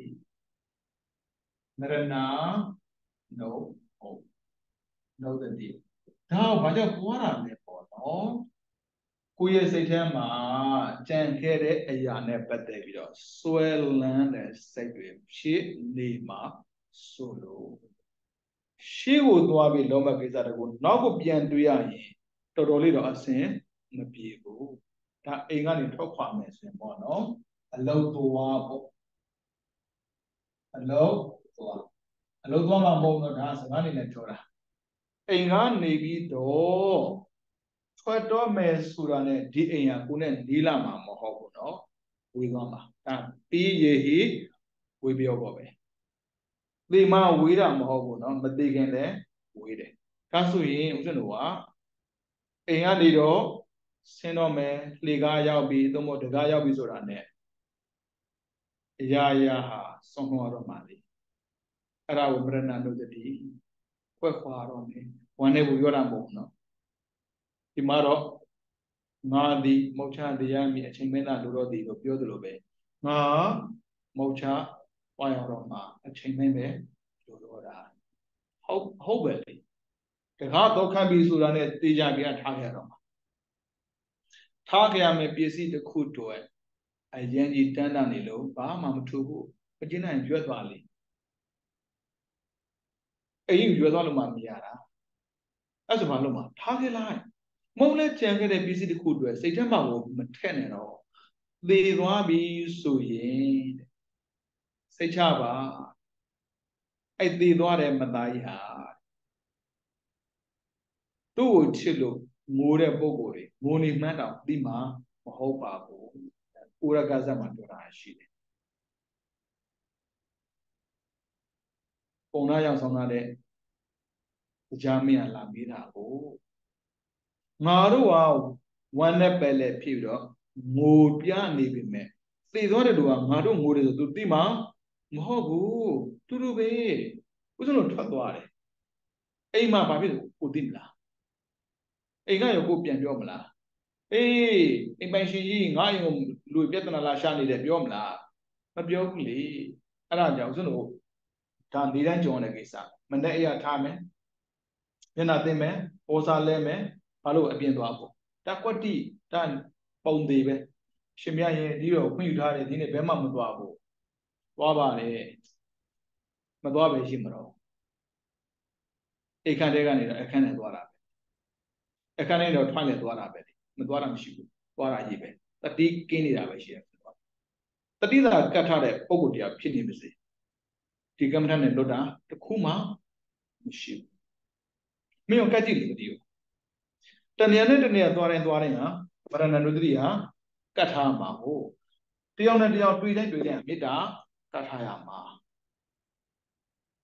မရဏ no ဟုတ် no တတိဒါဘာကြောင့်ပွားတာလဲပေါ့နော်ကိုယ့်ရဲ့စိတ်ထဲမှာကြံခဲ့တဲ့အရာနဲ့ပတ်သက်ပြီးတော့စွဲလန်းတဲ့စိတ်တွေဖြစ်နေမှာဆိုလို့ရှေ့ကိုသွားပြီးလုံးမကိစ္စတကူနောက်ကိုပြန်တွေးရရင်တော်တော်လေးတော့အဆင်မပြေဘူးဒါအိမ်ကနေထွက်ခွာမယ်ဆိုရင်ပေါ့နော်အလုံးသွားပေါ့အလုံးသွားအလုံးသွားမှာမဟုတ်တော့ဒါစကားနေနဲ့ပြောတာအိမ်ကနေပြီးတော့ထွက်တော့မယ်ဆိုတာနဲ့ဒီအိမ်ကကိုနဲ့နီးလာမှာမဟုတ်ဘူးเนาะဝေသွားမှာဒါပြီးရဟိဝေပြောပေါ့ပဲသေမဝေးတာမဟုတ်ဘူးเนาะမသေးခင်လည်းဝေးတယ်ဒါဆိုရင်ဦးဇင်းတို့ကအိမ်ကနေတော့ဆင်းတော့မယ်လှေကားရောက်ပြီးသို့မဟုတ်တကားရောက်ပြီးဆိုတာနဲ့အရာရာဟာဆုံးသွားတော့မှာလေအဲ့ဒါကိုပရဏနုတ္တိခွက်ခွာတော့မယ်ဝမ်းနေဘူးပြောတာမဟုတ်ဘူးเนาะဒီမှာတော့ငါသည်မုတ်ချတရားမြည်အချိန်မင်းသားလိုတော့သည်လို့ပြောသလိုပဲငါမုတ်ချပွားရောက်တော့မှအချိန်မင်းပဲလိုတော့တာဟုတ်ဟုတ်ပဲလေတကားတော့ခံပြီးဆိုတာနဲ့တေးကြပြထားခဲ့တော့မှာထားခဲ့ရမယ်ပစ္စည်းတစ်ခုတော့အရင်ကြီးတန်းတန်းနေလို့ဘာမှမထူဘူးမကျင်းနိုင်ရွက်သွားလေအိမ်ရွက်သွားလို့မှမရတာအဲ့ဆိုဘာလို့မှထားခဲ့လိုက်မုံနဲ့ကြံခဲ့တဲ့ပစ္စည်းတစ်ခုအတွက်စိတ်ထဲမှာကိုမထက်နဲ့တော့သေသွားပြီဆိုရင်စိတ်ချပါအဲ့သေသွားတဲ့မသားကြီးဟာသူ့ကိုချစ်လို့ငိုတဲ့ပုံကိုယ်တွေငိုနေမှန်းတော့ဒီမှာမဟုတ်ပါဘူးဥရကဇတ်မှာပြောတာရှိတယ်ပုံနာရောက်ဆောင်လာတဲ့ကြားမင်းကလာမေးတာကိုငါတို့ကဝမ်းနဲ့ပဲလေဖြစ်ပြီးတော့ငိုပြနေပြီမဲ့သေသွားတဲ့လူကငါတို့ငိုတယ်ဆိုသူသိမှာမဟုတ်ဘူးတူတူပဲဥစ္စာတို့ထွက်သွားတယ်အိမ်မှာဘာဖြစ်လို့ကိုသိမလားအိမ်ကရောကိုပြန်ပြောမလားအေးအိမ်ပိုင်ရှင်ကြီးငါအိမ်ကိုလူပြဿနာလာရှာနေတယ်ပြောမလားမပြောဘူးလေအဲ့ဒါကြောင့်ဥစ္စာတို့ဒါနေတိုင်းကြုံရတဲ့ကိစ္စမနဲ့အရာထားမယ်မျက်နှာသိမ့်မယ်ပေါ်စားလဲမယ်ဘာလို့အပြင်သွားဖို့ဒါကွက်တိဒါပုံသေးပဲရှင်မြတ်ရဲ့ဒီတော့ခွင့်ယူထားတယ်ဒီနေ့ဘယ်မှမသွားဘူးသွားပါလေမသွားပဲရှိမတော့အိတ်ခန့်တဲကနေတော့အခန်းနဲ့သွားတာပဲအခန်းနဲ့တော့ထွန်းလဲသွားတာပဲမသွားတာမရှိဘူးသွားတာကြီးပဲတတိကင်းနေတာပဲရှိတယ်တတိသာကတ်ထားတဲ့ပုံကိုတရားဖြစ်နေပါစေဒီကမ္မထနဲ့လွတ်တာတခုမှမရှိဘူးမင်းကကတ်ကြည့်လို့တတိကိုတဏှာနဲ့တဏှာသွားတိုင်းသွားတိုင်းဟာဗရဏနုတ္တိဟာကတ်ထားမှာဟုတ်တယောက်နဲ့တယောက်တွေ့တိုင်းတွေ့တိုင်းမေတ္တာကတ်ထားရမှာ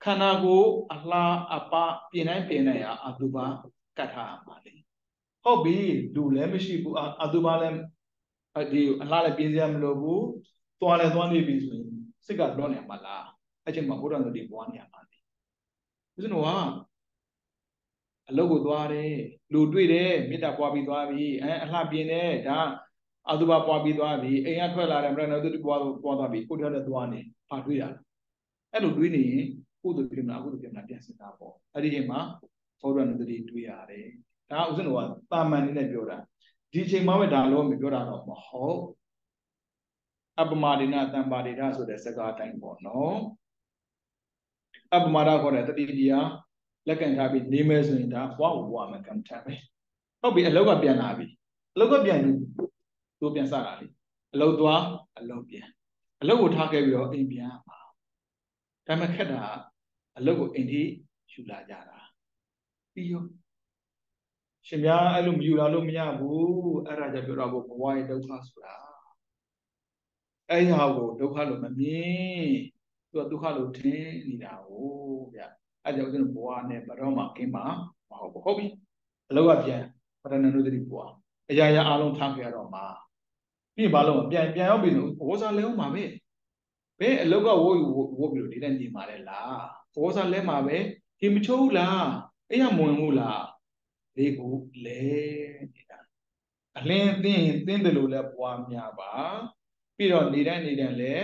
ခန္ဓာကိုယ်အလားအပပြင်တိုင်းပြင်တိုင်းဟာအတုပါကတ်ထားမှာလေဟုတ်ပြီလူလည်းမရှိဘူးအတုပါလည်းဒီအလားလည်းပြင်စရာမလိုဘူးသွားလည်းသွားနေပြီဆိုရင်စိတ်ကတော့နေမှာလားအဲ့ချိန်မှာဘုရားတို့ဒီဘွားနေရမှာလေဦးဇင်းတို့ကအလုပ်ကိုသွားတယ်လူတွေ့တယ်မေတ္တာပွားပြီးသွားပြီအဲအလှပြင်တယ်ဒါအတုပါပွားပြီးသွားပြီအိမ်ကထွက်လာတယ်မရဏတို့ပွားပွားသွားပြီကိုတယောက်နဲ့သွားနေဘာတွေ့တာအဲ့လိုတွေးနေရင်ကုသိုလ်ပြမလားအကုသိုလ်ပြမလားပြန်စဉ်းစားပေါ့အဲ့ဒီချိန်မှာဘုရားနုတ္တိတွေးရတယ်ဒါဥစဉ်တော်ကတာမန်နေနဲ့ပြောတာဒီချိန်မှာပဲဒါလို့မပြောတာတော့မဟုတ်အပမာဒိနတံပါဒိဋ္ဌဆိုတဲ့စကားတိုင်းပေါ့နော်အပမာဒခေါ်တဲ့တတိတရားလက်ကန်ထားပြီးနေမယ်ဆိုရင်ဒါဘွားဘွားမှာကံထမ်းပဲဟုတ်ပြီအလောက်ကပြန်လာပြီအလောက်ကပြန်လို့သူပြန်စတာလေအလောက်သွားအလောက်ပြန်အလောက်ကိုထားခဲ့ပြီးတော့အိမ်ပြန်မှာဒါမှခက်တာအလုပ်ကိုအိမ်ထိယူလာကြတာပြီးရောရှင်များအဲ့လိုမယူလာလို့မရဘူးအဲ့ဒါကြောင့်ပြောတော့ဘဝရဲ့ဒုက္ခဆိုတာအဲ့ဟာကိုဒုက္ခလို့မမြင်သူကဒုက္ခလို့ထင်နေတာကိုဗျအဲ့ကြောင့်ကျွန်တော်ဘဝနဲ့ဘယ်တော့မှကင်းမှာမဟုတ်ဘူးဟုတ်ပြီအလောက်ကပြန်ပရဏနုတ္တိဘဝအရာရာအလုံးထားခဲ့ရတော့မှာပြီးဘာလို့ပြန်ပြန်ရောက်ပြီလို့ဝေါစာလဲအောင်ပါပဲဘယ်အလောက်ကဝိုးဝိုးပြီးတော့ဒီတိုင်းနေမှာလဲလားဝေါစာလဲမှာပဲဒီမချိုးဘူးလားအဲ့ရမဝင်ဘူးလားဒီကိုလဲနေတာအလင်းသိရင်သိတယ်လို့လဲပွားများပါပြီးတော့နေတိုင်းနေတိုင်းလဲ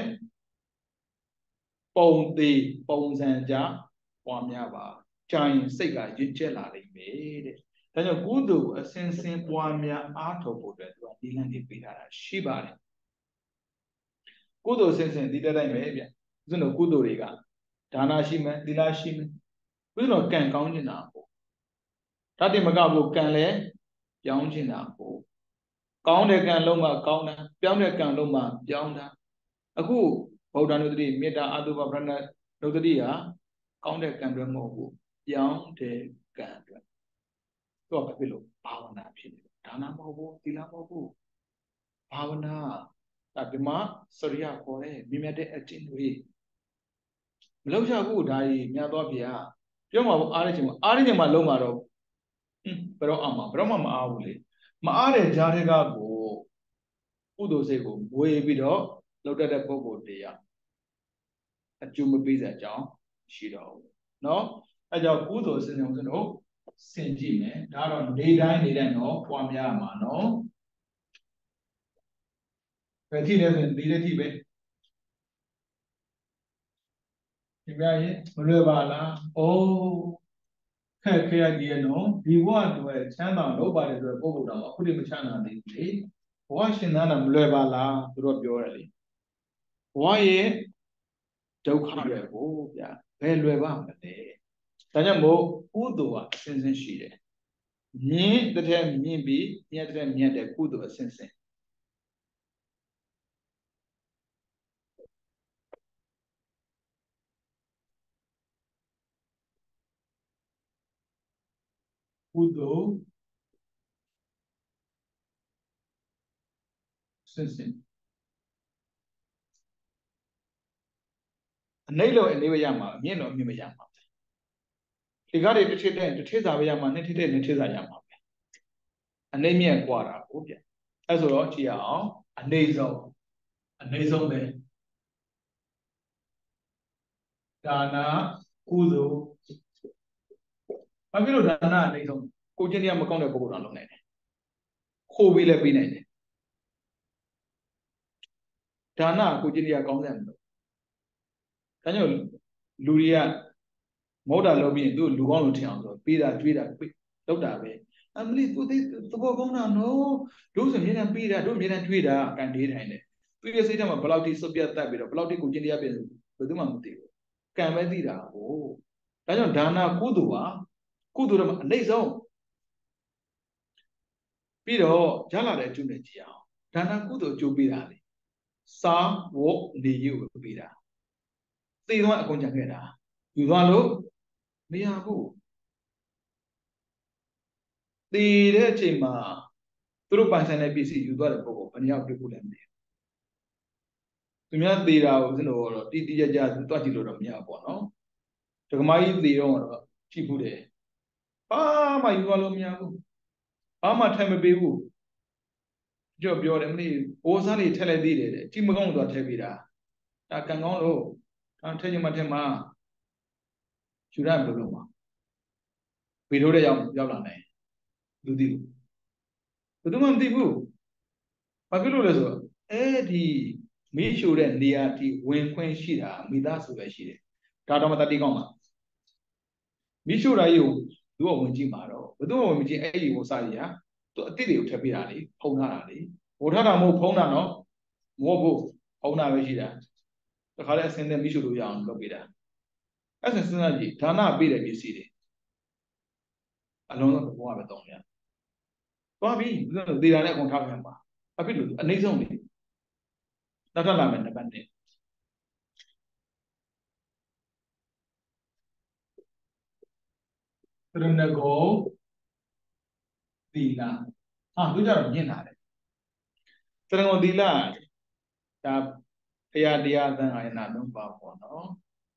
ပုံသေးပုံစံကြပွားများပါကြာရင်စိတ်ကရင့်ကျက်လာလိမ့်မယ်တဲ့ဒါကြောင့်ကုသိုလ်အစင်စင်ပွားများအားထုတ်ဖို့အတွက်သူကဒီလမ်းတွေပေးထားတာရှိပါတယ်ကုသိုလ်စင်စင်ဒီတိုင်းပဲဗျဥစဉ်တို့ကုသိုလ်တွေကဒါနရှိမယ်သီလရှိမယ်ဥစဉ်တို့ကံကောင်းနေတာပေါ့ဓာတ်တိမကဘူးကံလဲပြောင်းနေတာပေါ့ကောင်းတဲ့ကံလုံးမှကောင်းတာပြောင်းတဲ့ကံလုံးမှပြောင်းတာအခုဗုဒ္ဓနုတ္တိမေတ္တာအတုပပရဏနုတ္တိဟာကောင်းတဲ့ကံတွေမဟုတ်ဘူးပြောင်းတဲ့ကံတွေတော့ဘာဖြစ်လို့ဘာဝနာဖြစ်နေဒါနမဟုတ်ဘူးသီလမဟုတ်ဘူးဘာဝနာဒါဒီမှာစရိယခေါ်တဲ့မြင်မြတ်တဲ့အကျင့်တွေမလောက်ရဘူးဒါကြီးမြတ်သောဘုရားပြောမှာအားရခြင်းမှာအားရခြင်းမှာလုံးမှာတော့ဘယ်တော့အောင်မှာဘယ်တော့မှမအားဘူးလေမအားတဲ့ကြားတွေကကိုကုသိုလ်စိတ်ကိုဝေပြီးတော့လောက်တတ်တဲ့ပုဂ္ဂိုလ်တရားအကျိုးမပေးစရာအကြောင်းရှိတော့ဘူးเนาะအဲကြောင့်ကုသိုလ်စင်အောင်စင်တို့စင်ကြည့်မယ်ဒါတော့နေတိုင်းနေတိုင်းတော့ပွားများမှာเนาะဘယ်ထိလဲဆိုရင်ဒီလက်ထိပဲဒီပြရင်မလွယ်ပါလားအိုးခက်ခဲရကြီးရနော်ဒီဘဝတွေချမ်းသာလို့ပါတယ်ဆိုတော့ပုဂ္ဂိုလ်တော်အခုတည်းမချမ်းသာသေးဘူးလေဘဝရှင်သန်တာမလွယ်ပါလားသူတို့ပြောတယ်လေဘဝရဲ့ဒုက္ခတွေကိုဗျာဘယ်လွယ်ပါမလဲဒါကြောင့်မို့ကုသိုလ်ကအစဉ်စဉ်ရှိတယ်မြင်တဲ့မြင်ပြီးမြတ်တဲ့မြတ်တဲ့ကုသိုလ်အစဉ်စဉ်ကုသိုလ်အစဉ်စဉ်အနိမ့်လို့အနိမ့်ပဲရမှာအမြင့်လို့အမြင့်ပဲရမှာဒီကားတွေတစ်ထစ်တဲ့တစ်ထစ်စာပဲရမှာနှစ်ထစ်တဲ့နှစ်ထစ်စာရမှာပဲအနိမ့်မြတ်กว่าတာကိုဗျအဲဆိုတော့ကြည့်ရအောင်အနိမ့်ဆုံးအနိမ့်ဆုံးပဲဒါနကုသိုလ်ဘာဖြစ်လို့ဒါနအနိမ့်ဆုံးကိုချင်းတရားမကောင်းတဲ့ပုဂ္ဂိုလ်တော်လုံးနိုင်တယ်ခိုးပြီးလည်းပြီးနိုင်တယ်ဒါနကိုချင်းတရားကောင်းတယ်မလို့ဒါကြောင့်လူတွေကမဟုတ်တာလုပ်ပြီးရင်သူလူကောင်းလို့ထင်အောင်ဆိုပေးတာကျွေးတာလောက်တာပဲအမလီသူသိသဘောကောင်းတာနော်တို့ဆိုမြင်တယ်ပေးတာတို့မြင်တယ်ကျွေးတာကန်ဒေးတိုင်းတယ်သူရဲ့စိတ်ထဲမှာဘယ်လောက်ထိစုပ်ပြတ်တတ်ပြီးတော့ဘယ်လောက်ထိကိုချင်းတရားပြင်ဘယ်သူမှမသိဘူးကံပဲသိတာကိုဒါကြောင့်ဒါနကုသိုလ်ဟာကုသိုလ်တော့အနိမ့်ဆုံးပြီးတော့ရလာတဲ့အကျိုးနဲ့ကြည့်အောင်ဒါနကုသိုလ်အကျိုးပေးတာလေစာဝတ်နေရုပ်ပေးတာသိသွားအကုန်ကြံခဲ့တာယူသွားလို့မရဘူးတည်တဲ့အချိန်မှာသူတို့ပိုင်ဆိုင်တဲ့ပစ္စည်းယူသွားတဲ့ပုဂ္ဂိုလ်ဘယ်နှယောက်တွေ့ဖို့လဲမသိဘူးသူများတည်တာကိုစလို့တော့တိတိကျကျတွတ်ကြည့်လို့တော့မရဘူးပေါ့နော်这个蚂蚁利用了欺负的，啊嘛有了面个，啊嘛太没背负，就表的没，我啥里太来地的，基本上都太背了，啊刚刚喽，啊太就嘛太嘛，就然不了嘛，背头的要要哪呢？ดูดิဘယ်သူမှမသိဘူးဘာဖြစ်လို့လဲဆိုတော့အဲ့ဒီမီးရှို့တဲ့နေရာဒီဝင်ခွင့်ရှိတာမိသားစုပဲရှိတယ်ဒါတော့မတတိကောင်းမှာမီးရှို့တာကြီးကိုသူကဝင်ကြည့်မှာတော့ဘယ်သူမှဝင်မကြည့်အဲ့ဒီဟိုစာကြီးဟာသူအစ်စ်တွေကိုထပ်ပေးတာလေဖုံးထားတာလေဟိုထားတာမဟုတ်ဖုံးတာနော်မဟုတ်ဘူးဖုံးတာပဲရှိတာတခါလဲအစင်းနဲ့မီးရှို့လို့ရအောင်လုပ်ပေးတာအဲ့ဒါစဉ်းစားကြည့်ဒါနပေးတဲ့ပစ္စည်းတွေအလုံးစုံဘုရားပဲတောင်းရသွားပြီသေတာနဲ့အကုန်ထားပြန်ပါအဖြစ်လို့အနည်းဆုံးလေနောက်ထပ်လာမယ်နံပါတ်oneသရဏဂောသီလဟာသူကြတော့မြင်လာတယ်သရဏဂောသီလဒါတရားတရားသံဃာယနာသုံးပါပေါ့နော်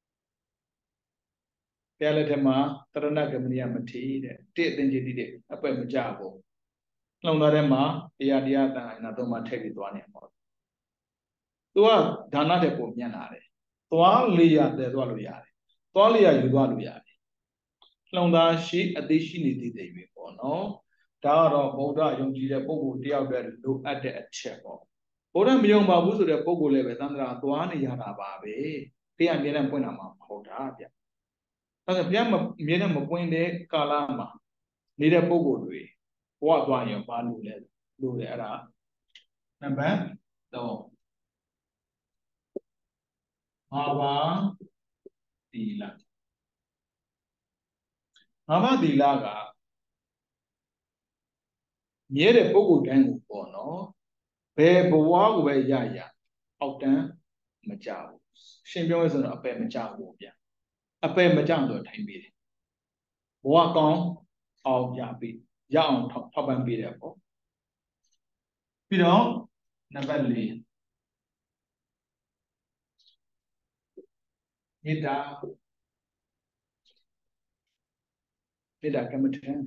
တရားလက်ထက်မှာတရဏဂမနိယမထေတဲ့တိအသင်္ကြတိတဲ့အပွဲမကြဘူးနှလုံးသားထဲမှာတရားတရားသံဃာယနာသုံးပါထည့်ပြီးသွားနေပေါ့သူကဒါနတဲ့ပုံမြင်လာတယ်သွားလေးရတဲ့သွားလို့ရတယ်သွားလေးရယူသွားလို့ရတယ်နှလုံးသားရှိအသိရှိနေသေးတယ်ပဲပေါ့နော်ဒါကတော့ဗုဒ္ဓယုံကြည်တဲ့ပုဂ္ဂိုလ်တယောက်တည်းလိုအပ်တဲ့အချက်ပေါ့ဗုဒ္ဓမယုံပါဘူးဆိုတဲ့ပုဂ္ဂိုလ်လည်းပဲသံဃာသွားနေရတာပါပဲတရားအမြဲတမ်းပွင့်လာမှာမဟုတ်တာဗျအဲဒါဘုရားမအမြဲတမ်းမပွင့်တဲ့ကာလမှာနေတဲ့ပုဂ္ဂိုလ်တွေဘဝသွားရင်ဘာလို့လဲလို့လေအဲ့ဒါနံပါတ်threeငါးပါးသီလငါးပါးသီလကမြဲတဲ့ပုဂ္ဂိုလ်တိုင်းကိုပေါ့နော်ဘယ်ဘဝကိုပဲရရအောက်တန်းမကြဘူးရှင်ပြောရဆိုတော့အပယ်မကြဘူးဗျအပယ်မကြတော့ထိုင်ပြီးတယ်ဘဝကောင်းအောင်ရပြီးရအောင်ထောက်ပံ့ပေးတယ်ပေါ့ပြီးတော့နံပါတ်fourမေတ္တာမေတ္တာကမ္မထံ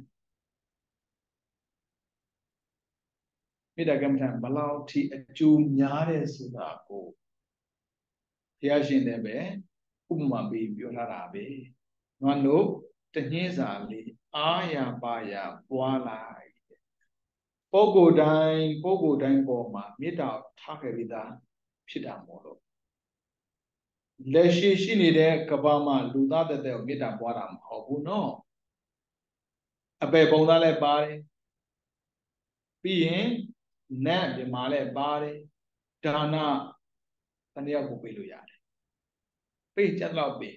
မေတ္တာကမ္မထံဘလောက်ထိအကျိုးများတယ်ဆိုတာကိုဘုရားရှင်လည်းပဲဥပမာပေးပြောထားတာပဲငါတို့တညင်းစာလေးအာရပါရပွားလိုက်ပုဂ္ဂိုလ်တိုင်းပုဂ္ဂိုလ်တိုင်းပေါ်မှာမေတ္တာထားခဲ့ပြီးသားဖြစ်တာမို့လို့လက်ရှိရှိနေတဲ့ကမ္ဘာမှာလူသားတဲ့တဲ့ကိုမေတ္တာပွားတာမဟုတ်ဘူးနော်အပေပုံသားလည်းပါတယ်ပြီးရင်နတ်ပြမာလည်းပါတယ်ဒါနတနည်းကိုပေးလို့ရတယ်ပေးချက်တော့ပေး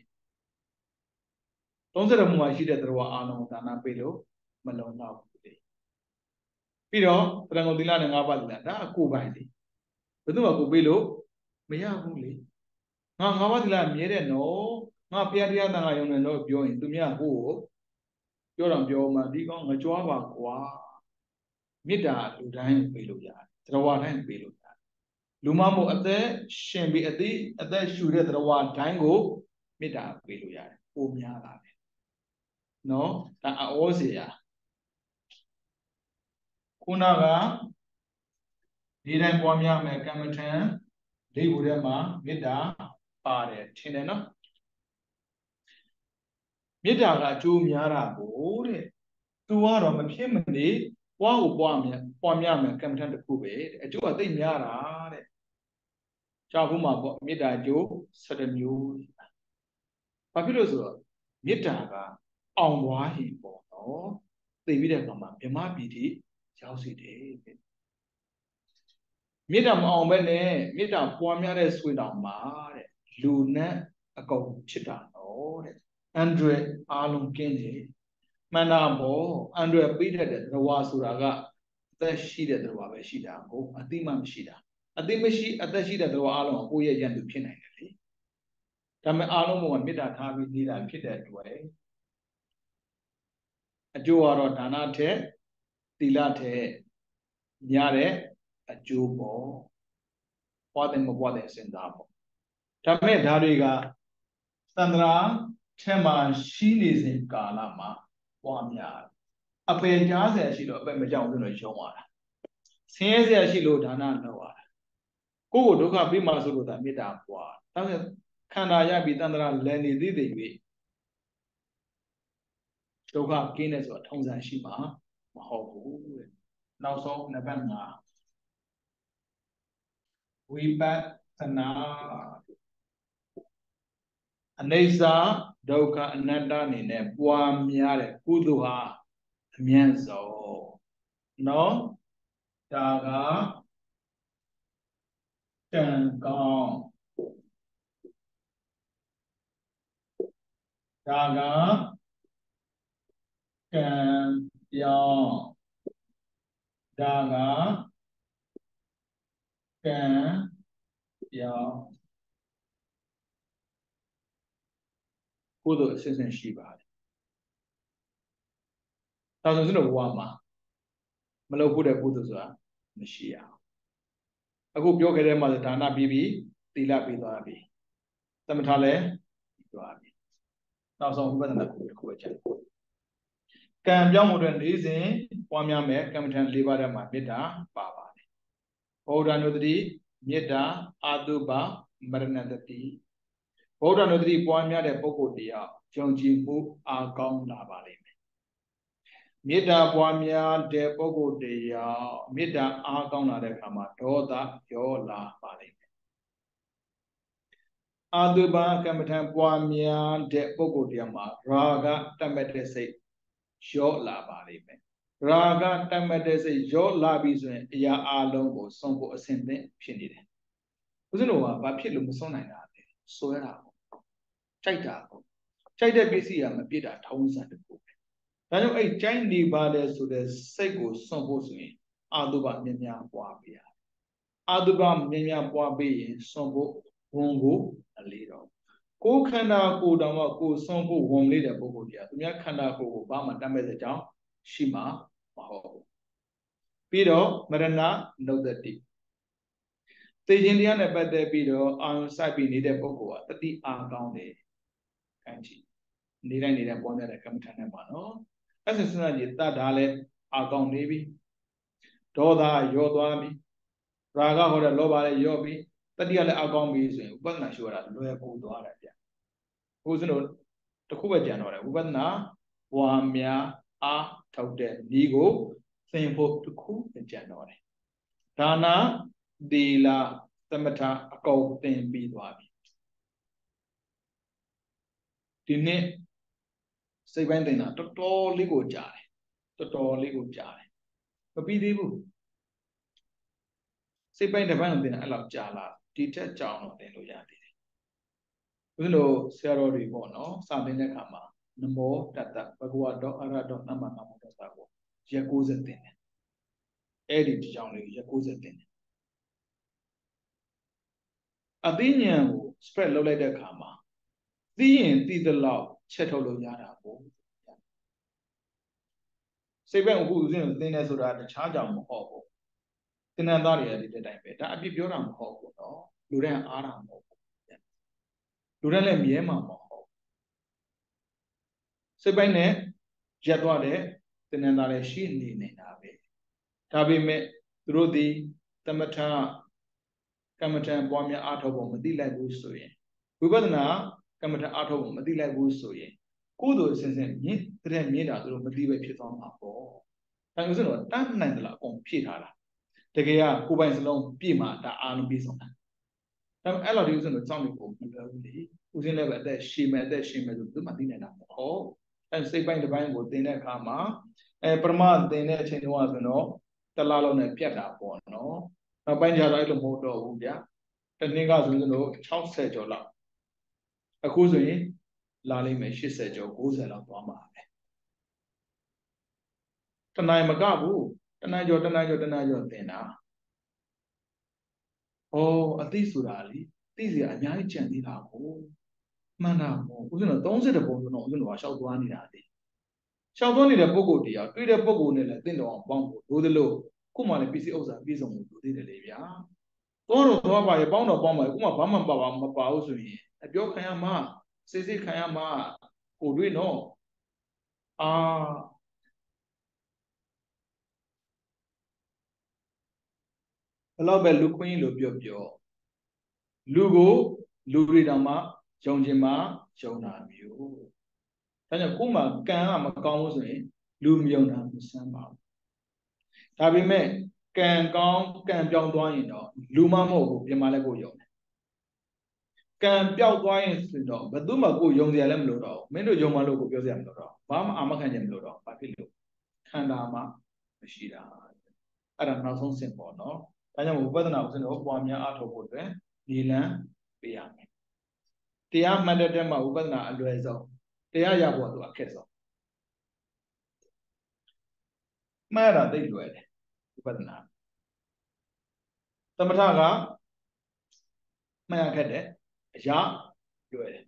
သုံးဆယ်မှုမှာရှိတဲ့တရားအာလုံးဒါနပေးလို့မလုံလောက်ဘူးလေပြီးတော့သရဏဂုံသီလနဲ့ငါးပါးသီလဒါအကိုပိုင်းလေဘယ်သူမှကိုပေးလို့မရဘူးလေငါငါးပါးသီလမြဲတဲ့နော်ငါဘုရားတရားသံဃာယုံတယ်လို့ပြောရင်သူများကိုပြောတော့ပြောမှဒီကောင်ငကြွားပါကွာမေတ္တာလူတိုင်းပေးလို့ရတယ်တရားတိုင်းပေးလို့ရတယ်လူမမို့အသက်ရှင်ပြီးအသိအသက်ရှူတဲ့တရားတိုင်းကိုမေတ္တာပေးလို့ရတယ်ပိုများလာတယ်နော်ဒါအောစေရခုနကဒီတိုင်းပွားများမယ်ကမ္မထံဒိဋ္ဌိထဲမှာမေတ္တာပါတယ်ထင်တယ်နော်မေတ္တာကအကျိုးများတာကိုတဲ့သူကတော့မဖြစ်မနေပွားကိုပွားမယ်ပွားများမယ်ကမ္မထံတစ်ခုပဲတဲ့အကျိုးကသိများတာတဲ့ကြောက်ဘူးမှာပေါ့မေတ္တာအကျိုးsevenမျိုးဘာဖြစ်လို့ဆိုတော့မေတ္တာကအောင်သွားရင်ပေါ့နော်သိပြီးတဲ့အခါမှာမြမပီတိရောက်စေတယ်မေတ္တာမအောင်ပဲနဲ့မေတ္တာပွားများတဲ့ဆွေတော်မှာတဲ့လူနဲ့အကုန်ဖြစ်တာတော့တဲ့အန်ဒရယ်အားလုံးကင်းတယ်မှန်တာပေါ့အန်ဒရယ်ပြီးတဲ့တရားဆိုတာကအသက်ရှိတဲ့တရားပဲရှိတာကိုအတိမမရှိတာအတိမရှိအသက်ရှိတဲ့တရားအားလုံးကိုယ့်ရဲ့ရန်သူဖြစ်နိုင်တယ်လေဒါပေမဲ့အားလုံးပေါ်မှာမေတ္တာထားပြီးနေတာဖြစ်တဲ့အတွက်အကျိုးကတော့ဒါနထက်သီလထက်များတဲ့အကျိုးပေါ့ပွားတယ်မပွားတယ်စဉ်းစားပေါ့ဒါပေမဲ့ဒါတွေကသန္တရာထဲမှာရှိနေစဉ်ကာလမှာပွားများအပယ်ကြားဆရာရှိလို့အပယ်မကြောက်ဘူးလို့ရုံးရတာဆင်းရဲဆရာရှိလို့ဒါနလုပ်ရတာကိုယ့်ကိုဒုက္ခပေးမှဆိုလို့ဒါမေတ္တာပွားဒါဆိုခန္ဓာရပြီးတန်ត្រာလည်နေသေးသေး၍ဒုက္ခကင်းတယ်ဆိုတာထုံစံရှိမှာမဟုတ်ဘူးတဲ့နောက်ဆုံးနံပါတ်၅ဝိပဿနာအနိစ္စဒုက္ခအနတ္တအနေနဲ့ပွားများတဲ့ကုသိုလ်ဟာအမြတ်ဆုံးနော်ဒါကတန်ကောင်းဒါကကံပြောင်းဒါကကံပြောင်းကုသိုလ်အစစ်အစစ်ရှိပါတယ်ဒါဆိုရင်တော့ဘဝမှာမလုပ်ဖို့တဲ့ကုသိုလ်ဆိုတာမရှိရအခုပြောခဲ့တဲ့မှာဒါနပြီးပြီးသီလပြီးသွားပြီသမထလည်းပြီးသွားပြီနောက်ဆုံးဝိပဿနာကုတစ်ခုပဲကျန်ကံပြောင်းမှုတွေနေ့စဉ်ပွားများမယ်ကမ္မထံ၄ပါးထဲမှာမေတ္တာပါပါတယ်ဗုဒ္ဓနုတ္တိမေတ္တာအာတုပမရဏတတိဗုဒ္ဓနုတ္တိပွားများတဲ့ပုဂ္ဂိုလ်တရားယုံကြည်မှုအားကောင်းလာပါလိမ့်မယ်မေတ္တာပွားများတဲ့ပုဂ္ဂိုလ်တရားမေတ္တာအားကောင်းလာတဲ့အခါမှာဒေါသရောလာပါလိမ့်မယ်အာတုပကမ္မထံပွားများတဲ့ပုဂ္ဂိုလ်တရားမှာရာဂတတ်မဲ့တဲ့စိတ်ရောလာပါလိမ့်မယ်ရာဂတတ်မဲ့တဲ့စိတ်ရောလာပြီဆိုရင်အရာအလုံးကိုစွန့်ဖို့အစဉ်သင့်ဖြစ်နေတယ်ဦးဇင်းတို့ကဘာဖြစ်လို့မစွန့်နိုင်တာလဲဆွဲတာပေါ့ကြိုက်တာပေါ့ကြိုက်တဲ့ပစ္စည်းကမပြစ်တာထောင်းစံတခုပဲဒါကြောင့်အဲ့ကြိုက်နေပါတယ်ဆိုတဲ့စိတ်ကိုစွန့်ဖို့ဆိုရင်အာတုပမြင်များပွားပေးရအာတုပမြင်များပွားပေးရင်စွန့်ဖို့ဝန်ကိုအလေးတော့ကိုယ်ခန္ဓာကိုယ်တောင်မှကိုယ်စွန့်ဖို့ဝန်လေးတဲ့ပုဂ္ဂိုလ်ကြီးကသူများခန္ဓာကိုယ်ကိုဘာမှတတ်မဲ့တဲ့ကြောင်းရှိမှာမဟုတ်ဘူးပြီးတော့မရဏနုဒ္ဒတိသိခြင်းတရားနဲ့ပတ်သက်ပြီးတော့အာရုံစိုက်ပြီးနေတဲ့ပုဂ္ဂိုလ်ကတတိအာကောင်းတယ်ခံကြည့်နေတိုင်းနေတဲ့ပွားများတဲ့ကမ္မထာနဲ့ပါနော်အဲ့ဒါစဉ်းစားကြည့်တတ်တာလည်းအာကောင်းနေပြီဒေါသရောသွားပြီရာဂဟောတဲ့လောဘလည်းရောပြီတတိယလည်းအာကောင်းပြီဆိုရင်ဥပဒနာရှိရတာလွယ်ကူသွားတယ်ဗျဘုရားတို့တခုပဲကြံတော့တယ်ဥပဒနာဝါများအားထုတ်တဲ့ဤကိုသင်ဖို့တခုပဲကြံတော့တယ်ဒါနသီလသမထအကုန်သင်ပြီးသွားပြီဒီနေ့စိတ်ပိုင်းသင်တာတော်တော်လေးကိုကြားတယ်တော်တော်လေးကိုကြားတယ်မပြီးသေးဘူးစိတ်ပိုင်းတစ်ပိုင်းသင်တာအဲ့လောက်ကြားလာဒီထက်ကြောင်တော့သင်လို့ရသေးတယ်ဘုရားတို့ဆရာတော်တွေပေါ့နော်စာသင်တဲ့အခါမှာနမောတတ္တဘဂဝတောအရဟတောသမ္မာသမ္ဗုဒ္ဓဆာကိုရက်၉၀သင်တယ်အဲ့ဒီဒီကြောင်လေးရက်၉၀သင်တယ်အသိဉာဏ်ကို spread လုပ်လိုက်တဲ့အခါမှာသိရင်သိသလောက်ချက်ထုတ်လို့ရတာပေါ့စိတ်ပဲအခုဦးဇင်းကိုသင်တယ်ဆိုတာတခြားကြောင်မဟုတ်ဘူးသင်္นานသားတွေကဒီတိုင်းပဲဒါအပြစ်ပြောတာမဟုတ်ဘူးနော်လူတိုင်းအားတာမဟုတ်ဘူးလူတိုင်းလည်းမြဲမှာမဟုတ်စိတ်ပိုင်းနဲ့ရက်သွားတဲ့သင်္นานသားလည်းရှိနေနေတာပဲဒါပေမဲ့သူတို့ဒီသမထကမ္မထံပွားများအားထုတ်ဖို့မသိလိုက်ဘူးဆိုရင်ဝိပဿနာကမ္မထံအားထုတ်ဖို့မသိလိုက်ဘူးဆိုရင်ကိုယ်တို့အစဉ်စဉ်မြင့်တဲ့မြင့်တာသူတို့မသိပဲဖြစ်သွားမှာပေါ့ဒါဥစဉ်တော့တတ်နိုင်တယ်လားအကုန်ဖြည့်ထားတာတကယ်ကကိုယ်ပိုင်စလုံးပြည့်မှာဒါအားလုံးပြည့်စုံတာဒါပေမဲ့အဲ့လိုဒီဥစဉ်တော့ကြောက်နေဖို့မလွယ်ဘူးလေဥစဉ်လည်းပဲအသက်ရှည်မယ်အသက်ရှည်မယ်ဆိုသူမှသိနိုင်တာမဟုတ်အဲစိတ်ပိုင်းတစ်ပိုင်းကိုသင်တဲ့အခါမှာအဲပရမသင်တဲ့အချိန်တုန်းကဆိုတော့တလားလုံးနဲ့ပြတ်တာပေါ့နော်နောက်ပိုင်းကျတော့အဲ့လိုမဟုတ်တော့ဘူးဗျာတနည်းကဆိုရင်တော့၆၀ကျော်လောက်အခုဆိုရင်လာလိမ့်မယ်၈၀ကျော်၉၀လောက်သွားမှာပဲတနိုင်မကဘူးတနိုင်ကျော်တနိုင်ကျော်တနိုင်ကျော်သင်တာဟောအသိဆိုတာလေသိစရာအများကြီးကြံသေးတာကိုမှန်တာပေါ့ဦးဇင်းတော့၃၀ပုံဆိုတော့ဦးဇင်းတို့ကရှောက်သွားနေတာလေရှောက်သွားနေတဲ့ပုံကိုယ်တရားတွေ့တဲ့ပုံကိုယ်နဲ့လည်းသင်တော်အောင်ပေါင်းဖို့လိုသလိုခုမှလည်းပစ္စည်းဥစ္စာပြည့်စုံမှုလိုသေးတယ်လေဗျာတော့တော့သွားပါရဲ့ပေါင်းတော့ပေါင်းပါရဲ့ခုမှဘာမှမပါပါမပါဘူးဆိုရင်အပြောခံရမှာစိတ်စိတ်ခံရမှာကိုတွေ့နော်အာဘယ်တော့ပဲလူခွင်းလို့ပြောပြောလူကိုလူတွေတောင်မှယုံခြင်းမှယုံတာမျိုးဒါကြောင့်ကိုယ်မှာကံကမကောင်းဘူးဆိုရင်လူမယုံတာမစမ်းပါဘူးဒါပေမဲ့ကံကောင်းကံပြောင်းသွားရင်တော့လူမမဟုတ်ဘူးပြင်မာလည်းကိုယုံတယ်ကံပြောက်သွားရင်ဆိုတော့ဘယ်သူမှကိုယုံစရာလည်းမလိုတော့ဘူးမင်းတို့ယုံမှလို့ကိုပြောစရာမလိုတော့ဘာမှအာမခံချက်မလိုတော့ဘာဖြစ်လို့ခန္ဓာမှမရှိတာအဲ့ဒါနောက်ဆုံးစင်ပေါ့နော်ဒါကြောင့်ဝိပဿနာဥစဉ်တော့ပွားများအားထုတ်ဖို့အတွက်ဒီလမ်းပေးရမယ်တရားမှတ်တဲ့တက်မှာဝိပဿနာအလွယ်ဆုံးတရားရဖို့သူအခက်ဆုံးမှတ်ရတာသိလွယ်တယ်ဝိပဿနာသမထကမှတ်ရခက်တယ်အရာလွယ်တယ်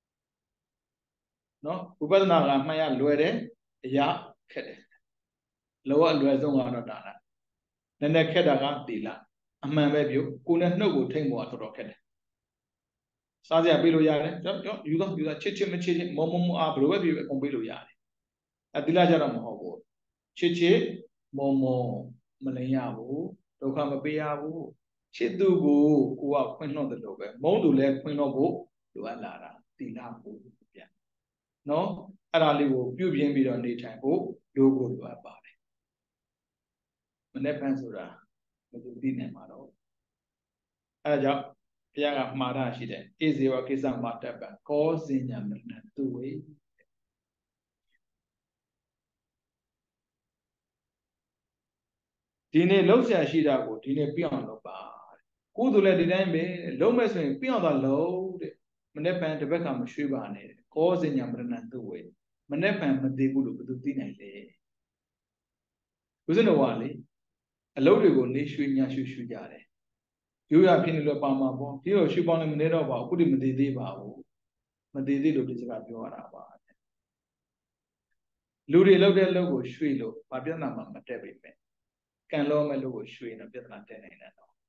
နော်ဝိပဿနာကမှတ်ရလွယ်တယ်အရာခက်တယ်လောကအလွယ်ဆုံးကတော့ဒါလားနည်းနည်းခက်တာကသီလအမှန်ပဲပြုကိုယ်နဲ့နှုတ်ကိုထိမ့်ဖို့ကတော်တော်ခက်တယ်စားစရာပေးလို့ရတယ်ကျွန်တော်ယူတော့ယူတာချစ်ချစ်မချစ်ချစ်မောမောမောအားဘယ်လိုပဲပြုအကုန်ပေးလို့ရတယ်အသီလကြတော့မဟုတ်ဘူးချစ်ချစ်မောမောမလင်ရဘူးဒုက္ခမပေးရဘူးချစ်သူကိုကိုကခွင့်လွှတ်တယ်လို့ပဲမုန်းသူလည်းခွင့်လွှတ်ဖို့လိုအပ်လာတာသီလကိုပြန်နော်အဲ့ဒါလေးကိုပြုပြင်းပြီးတော့နေထိုင်ဖို့လိုကိုလိုအပ်ပါတယ်မနေ့ကဆိုတာဘယ်သူသိနိုင်မှာတော့အဲ့ဒါကြောင့်ဘုရားကမှားတာရှိတယ်ဣဇေဝကိစ္စမတ္တပံကောဇင်ညာမနသူဝေဒီနေ့လှုပ်ရှားရှိတာကိုဒီနေ့ပြအောင်လုပ်ပါကုသိုလ်လည်းဒီတိုင်းပဲလုံးမဲ့ဆိုရင်ပြအောင်သာလုံးတဲ့မနေ့ပန်တစ်ဘက်ကမရွှေ့ပါနဲ့ကောဇင်ညာမနသူဝေမနေ့ပန်မသေးဘူးလို့ဘယ်သူသိနိုင်လဲဦးဇင်းတော်ကလေအလုပ်တွေကိုနေရွှေညာရွှေရွှေကြတယ်ရိုးရဖြစ်နေလို့ပါမှာပေါ့ဒီလိုရွှေပေါင်းလည်းမနေတော့ပါဘူးခုတည်းမသေးသေးပါဘူးမသေးသေးလို့ဒီစကားပြောရတာပါလူတွေလောက်တဲ့လောက်ကိုရွှေလို့ဘာပြဿနာမှမတက်ပေမဲ့ကံလောမဲ့လို့ကိုရွှေတော့ပြဿနာတက်နေတယ်တော့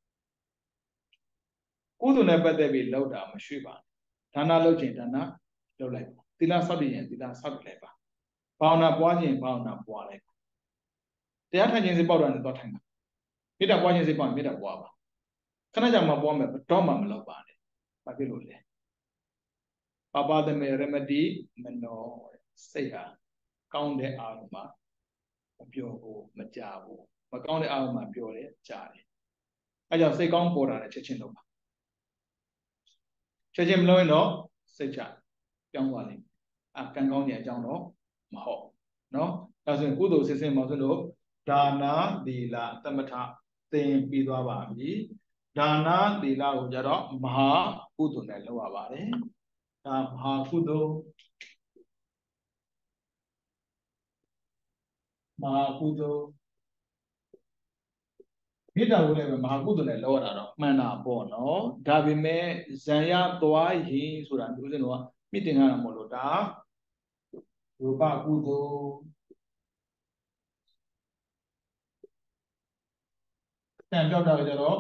ကုသိုလ်နဲ့ပတ်သက်ပြီးလောက်တာမရွှေပါဒါနလုပ်ခြင်းဒါနလုပ်လိုက်ပါသီလဆောက်တည်ရင်သီလဆောက်လိုက်ပါဘာဝနာပွားခြင်းဘာဝနာပွားလိုက်ပါတရားထိုင်ခြင်းစိတ်ပေါက်တာနဲ့တော့ထိုင်ပါမေတ္တာပွားခြင်းစိတ်ပေါက်မေတ္တာပွားပါခဏကြာမှပွားမယ်တော့မှမလုပ်ပါနဲ့ဘာဖြစ်လို့လဲပပသမေရမတိမနောစိတ်ဟာကောင်းတဲ့အာရုံမှာမပြောဘူးမကြဘူးမကောင်းတဲ့အာရုံမှာပြောတယ်ကြားတယ်အဲကြောင့်စိတ်ကောင်းပေါ်တာနဲ့ချက်ချင်းလုပ်ပါချက်ချင်းမလုပ်ရင်တော့စိတ်ချပြောင်းသွားလိမ့်မယ်အကံကောင်းတဲ့အကြောင်းတော့မဟုတ်နော်ဒါဆိုရင်ကုသိုလ်စစ်စင်မောင်စွန်းတို့ဒါနာသီလသမထသင်ပြီးသွားပါပြီဒါနာသီလကိုကြတော့မဟာကုသိုလ်နဲ့လုပ်ရပါတယ်ဒါမဟာကုသိုလ်မဟာကုသိုလ်မေတ္တာကိုလည်းပဲမဟာကုသိုလ်နဲ့လုပ်ရတာတော့မှန်တာပေါ့နော်ဒါပေမဲ့ဇံရသွားရင်ဆိုတာမျိုးစင်တော့မြင့်တင်ရတာမဟုတ်လို့ဒါရူပကုသိုလ်တန်ပြောက်တာကြတော့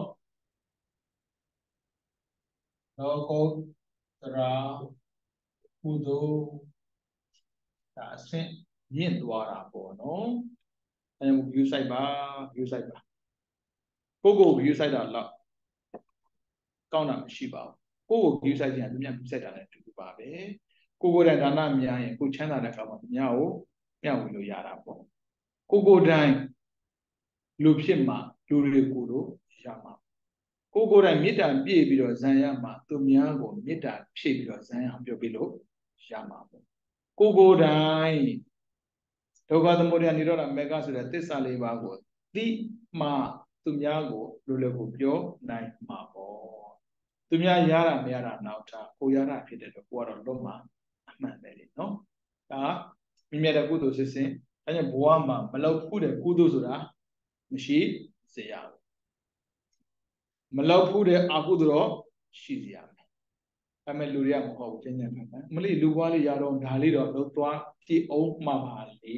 လောကုတ္တရာကုသိုလ်ဒါအဆင့်မြင့်သွားတာပေါ့နော်အဲ view site ပါ view site ပါကိုကို view site တာတော့ကောင်းတာမရှိပါဘူးကိုကို view site ခြင်းကသူများ view site တာလည်းတူတူပါပဲကိုကိုတိုင်ဒါနများရင်ကိုချမ်းသာတဲ့အခါမှာသူများကိုမျှဝေလို့ရတာပေါ့ကိုကိုတိုင်လူဖြစ်မှာလူတွေကိုတို့ရမှာကိုကိုတိုင်မေတ္တာပြည့်ပြီးတော့ဇံရမှာသူများကိုမေတ္တာဖြည့်ပြီးတော့ဇံရအောင်ပြောပြလို့ရမှာပေါ့ကိုကိုတိုင်ဒုက္ခသမုဒယနိရောဓမေဃဆိုတဲ့သစ္စာလေးပါးကိုသိမှသူများကိုလူလူကိုပြောနိုင်မှာပေါ့သူများရတာမရတာနောက်ထားကိုရတာဖြစ်တယ်လို့ကိုကတော့လုံးမှာအမှန်ပဲလေနော်ဒါမြင်မြတ်တဲ့ကုသိုလ်စစ်စင်အဲကြောင့်ဘဝမှာမလောက်ဘူးတဲ့ကုသိုလ်ဆိုတာမရှိစေရဘူးမလောက်ဘူးတဲ့အကုသိုလ်တော့ရှိစေရမယ်အဲမဲ့လူတွေကမဟုတ်ဘူးကျဉ်းကျဉ်းခံတယ်မလေးလူဘွားလေးရတော့ဒါလေးတော့လုံးသွားကြည့်အောင်မှပါလေ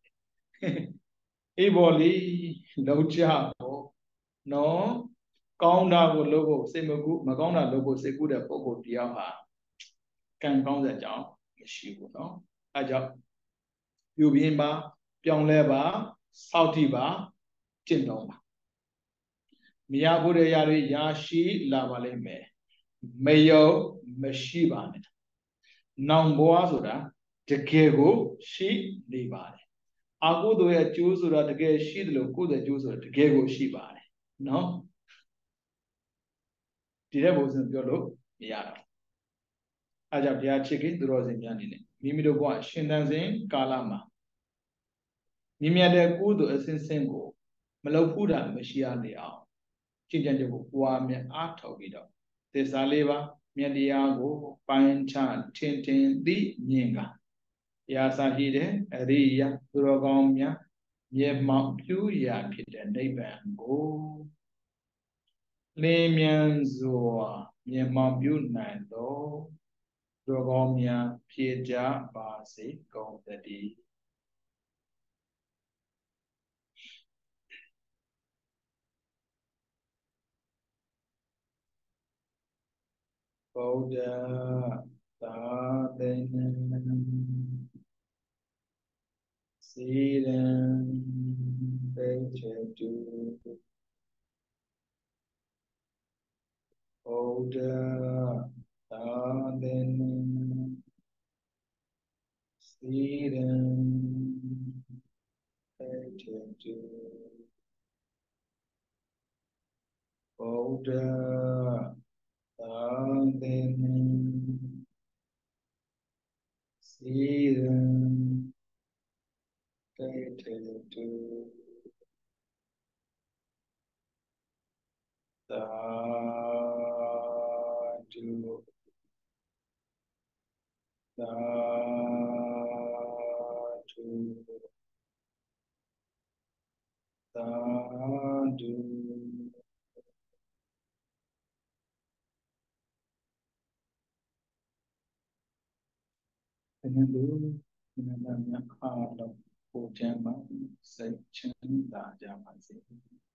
အေးပေါ်လေးလုံးကြပေါ့နော်ကောင်းတာကိုလုပ်ဖို့စိတ်မကူမကောင်းတာလုပ်ဖို့စိတ်ကူးတဲ့ပုဂ္ဂိုလ်တရားဟာကံကောင်းတဲ့အကြောင်းမရှိဘူးเนาะအဲကြောင့်ပြုပြင်ပါပြောင်းလဲပါစောင့်တည်ပါကျင့်သုံးပါမရဖို့တဲ့ຢာတွေရရှိလာပါလိမ့်မယ်မယုံမရှိပါနဲ့နောင်ဘဝဆိုတာတကယ်ကိုရှိနေပါတယ်အာဟုတို့ရဲ့အကျိုးဆိုတာတကယ်ရှိတယ်လို့ကိုယ့်ရဲ့အကျိုးဆိုတာတကယ်ကိုရှိပါတယ်နော်ဒီတဲ့ဘုရားပြောလို့မရတော့အဲကြောင့်ဘုရားချစ်ခင်သူတော်စင်များအနေနဲ့မိမိတို့ဘဝရှင်သန်စဉ်ကာလမှာမြင်မြတ်တဲ့ကိုယ်တို့အစဉ်စဉ်ကိုမလုပ်ဘူးတာမရှိရလေအောင်ကျင့်ကြံကြဖို့ပွားများအားထုတ်ပြီးတော့သစ္စာလေးပါမြတ်တရားကိုပိုင်းခြားထင်ထင်သိမြင်ကရာစာရှိတဲ့အရိယာသူတော်ကောင်းများမျက်မှောက်ပြုရာဖြစ်တဲ့နိဗ္ဗာန်ကိုလင်းမြန်စွာမျက်မှောက်ပြုနိုင်သောသူတော်ကောင်းများဖြစ်ကြပါစေကုန်သတည်းဗုဒ္ဓသာသနာစီရန်ပေချတုဗုဒ္ဓသာသနာစီရန်ပေချတုဗုဒ္ဓသာသနာစီရန်ပေချတုသာဓုသာဓုသာဓုအနန္တုအနန္တမြတ်အားလုံးကိုယ်ချမ်းသာစိတ်ချမ်းသာကြပါစေ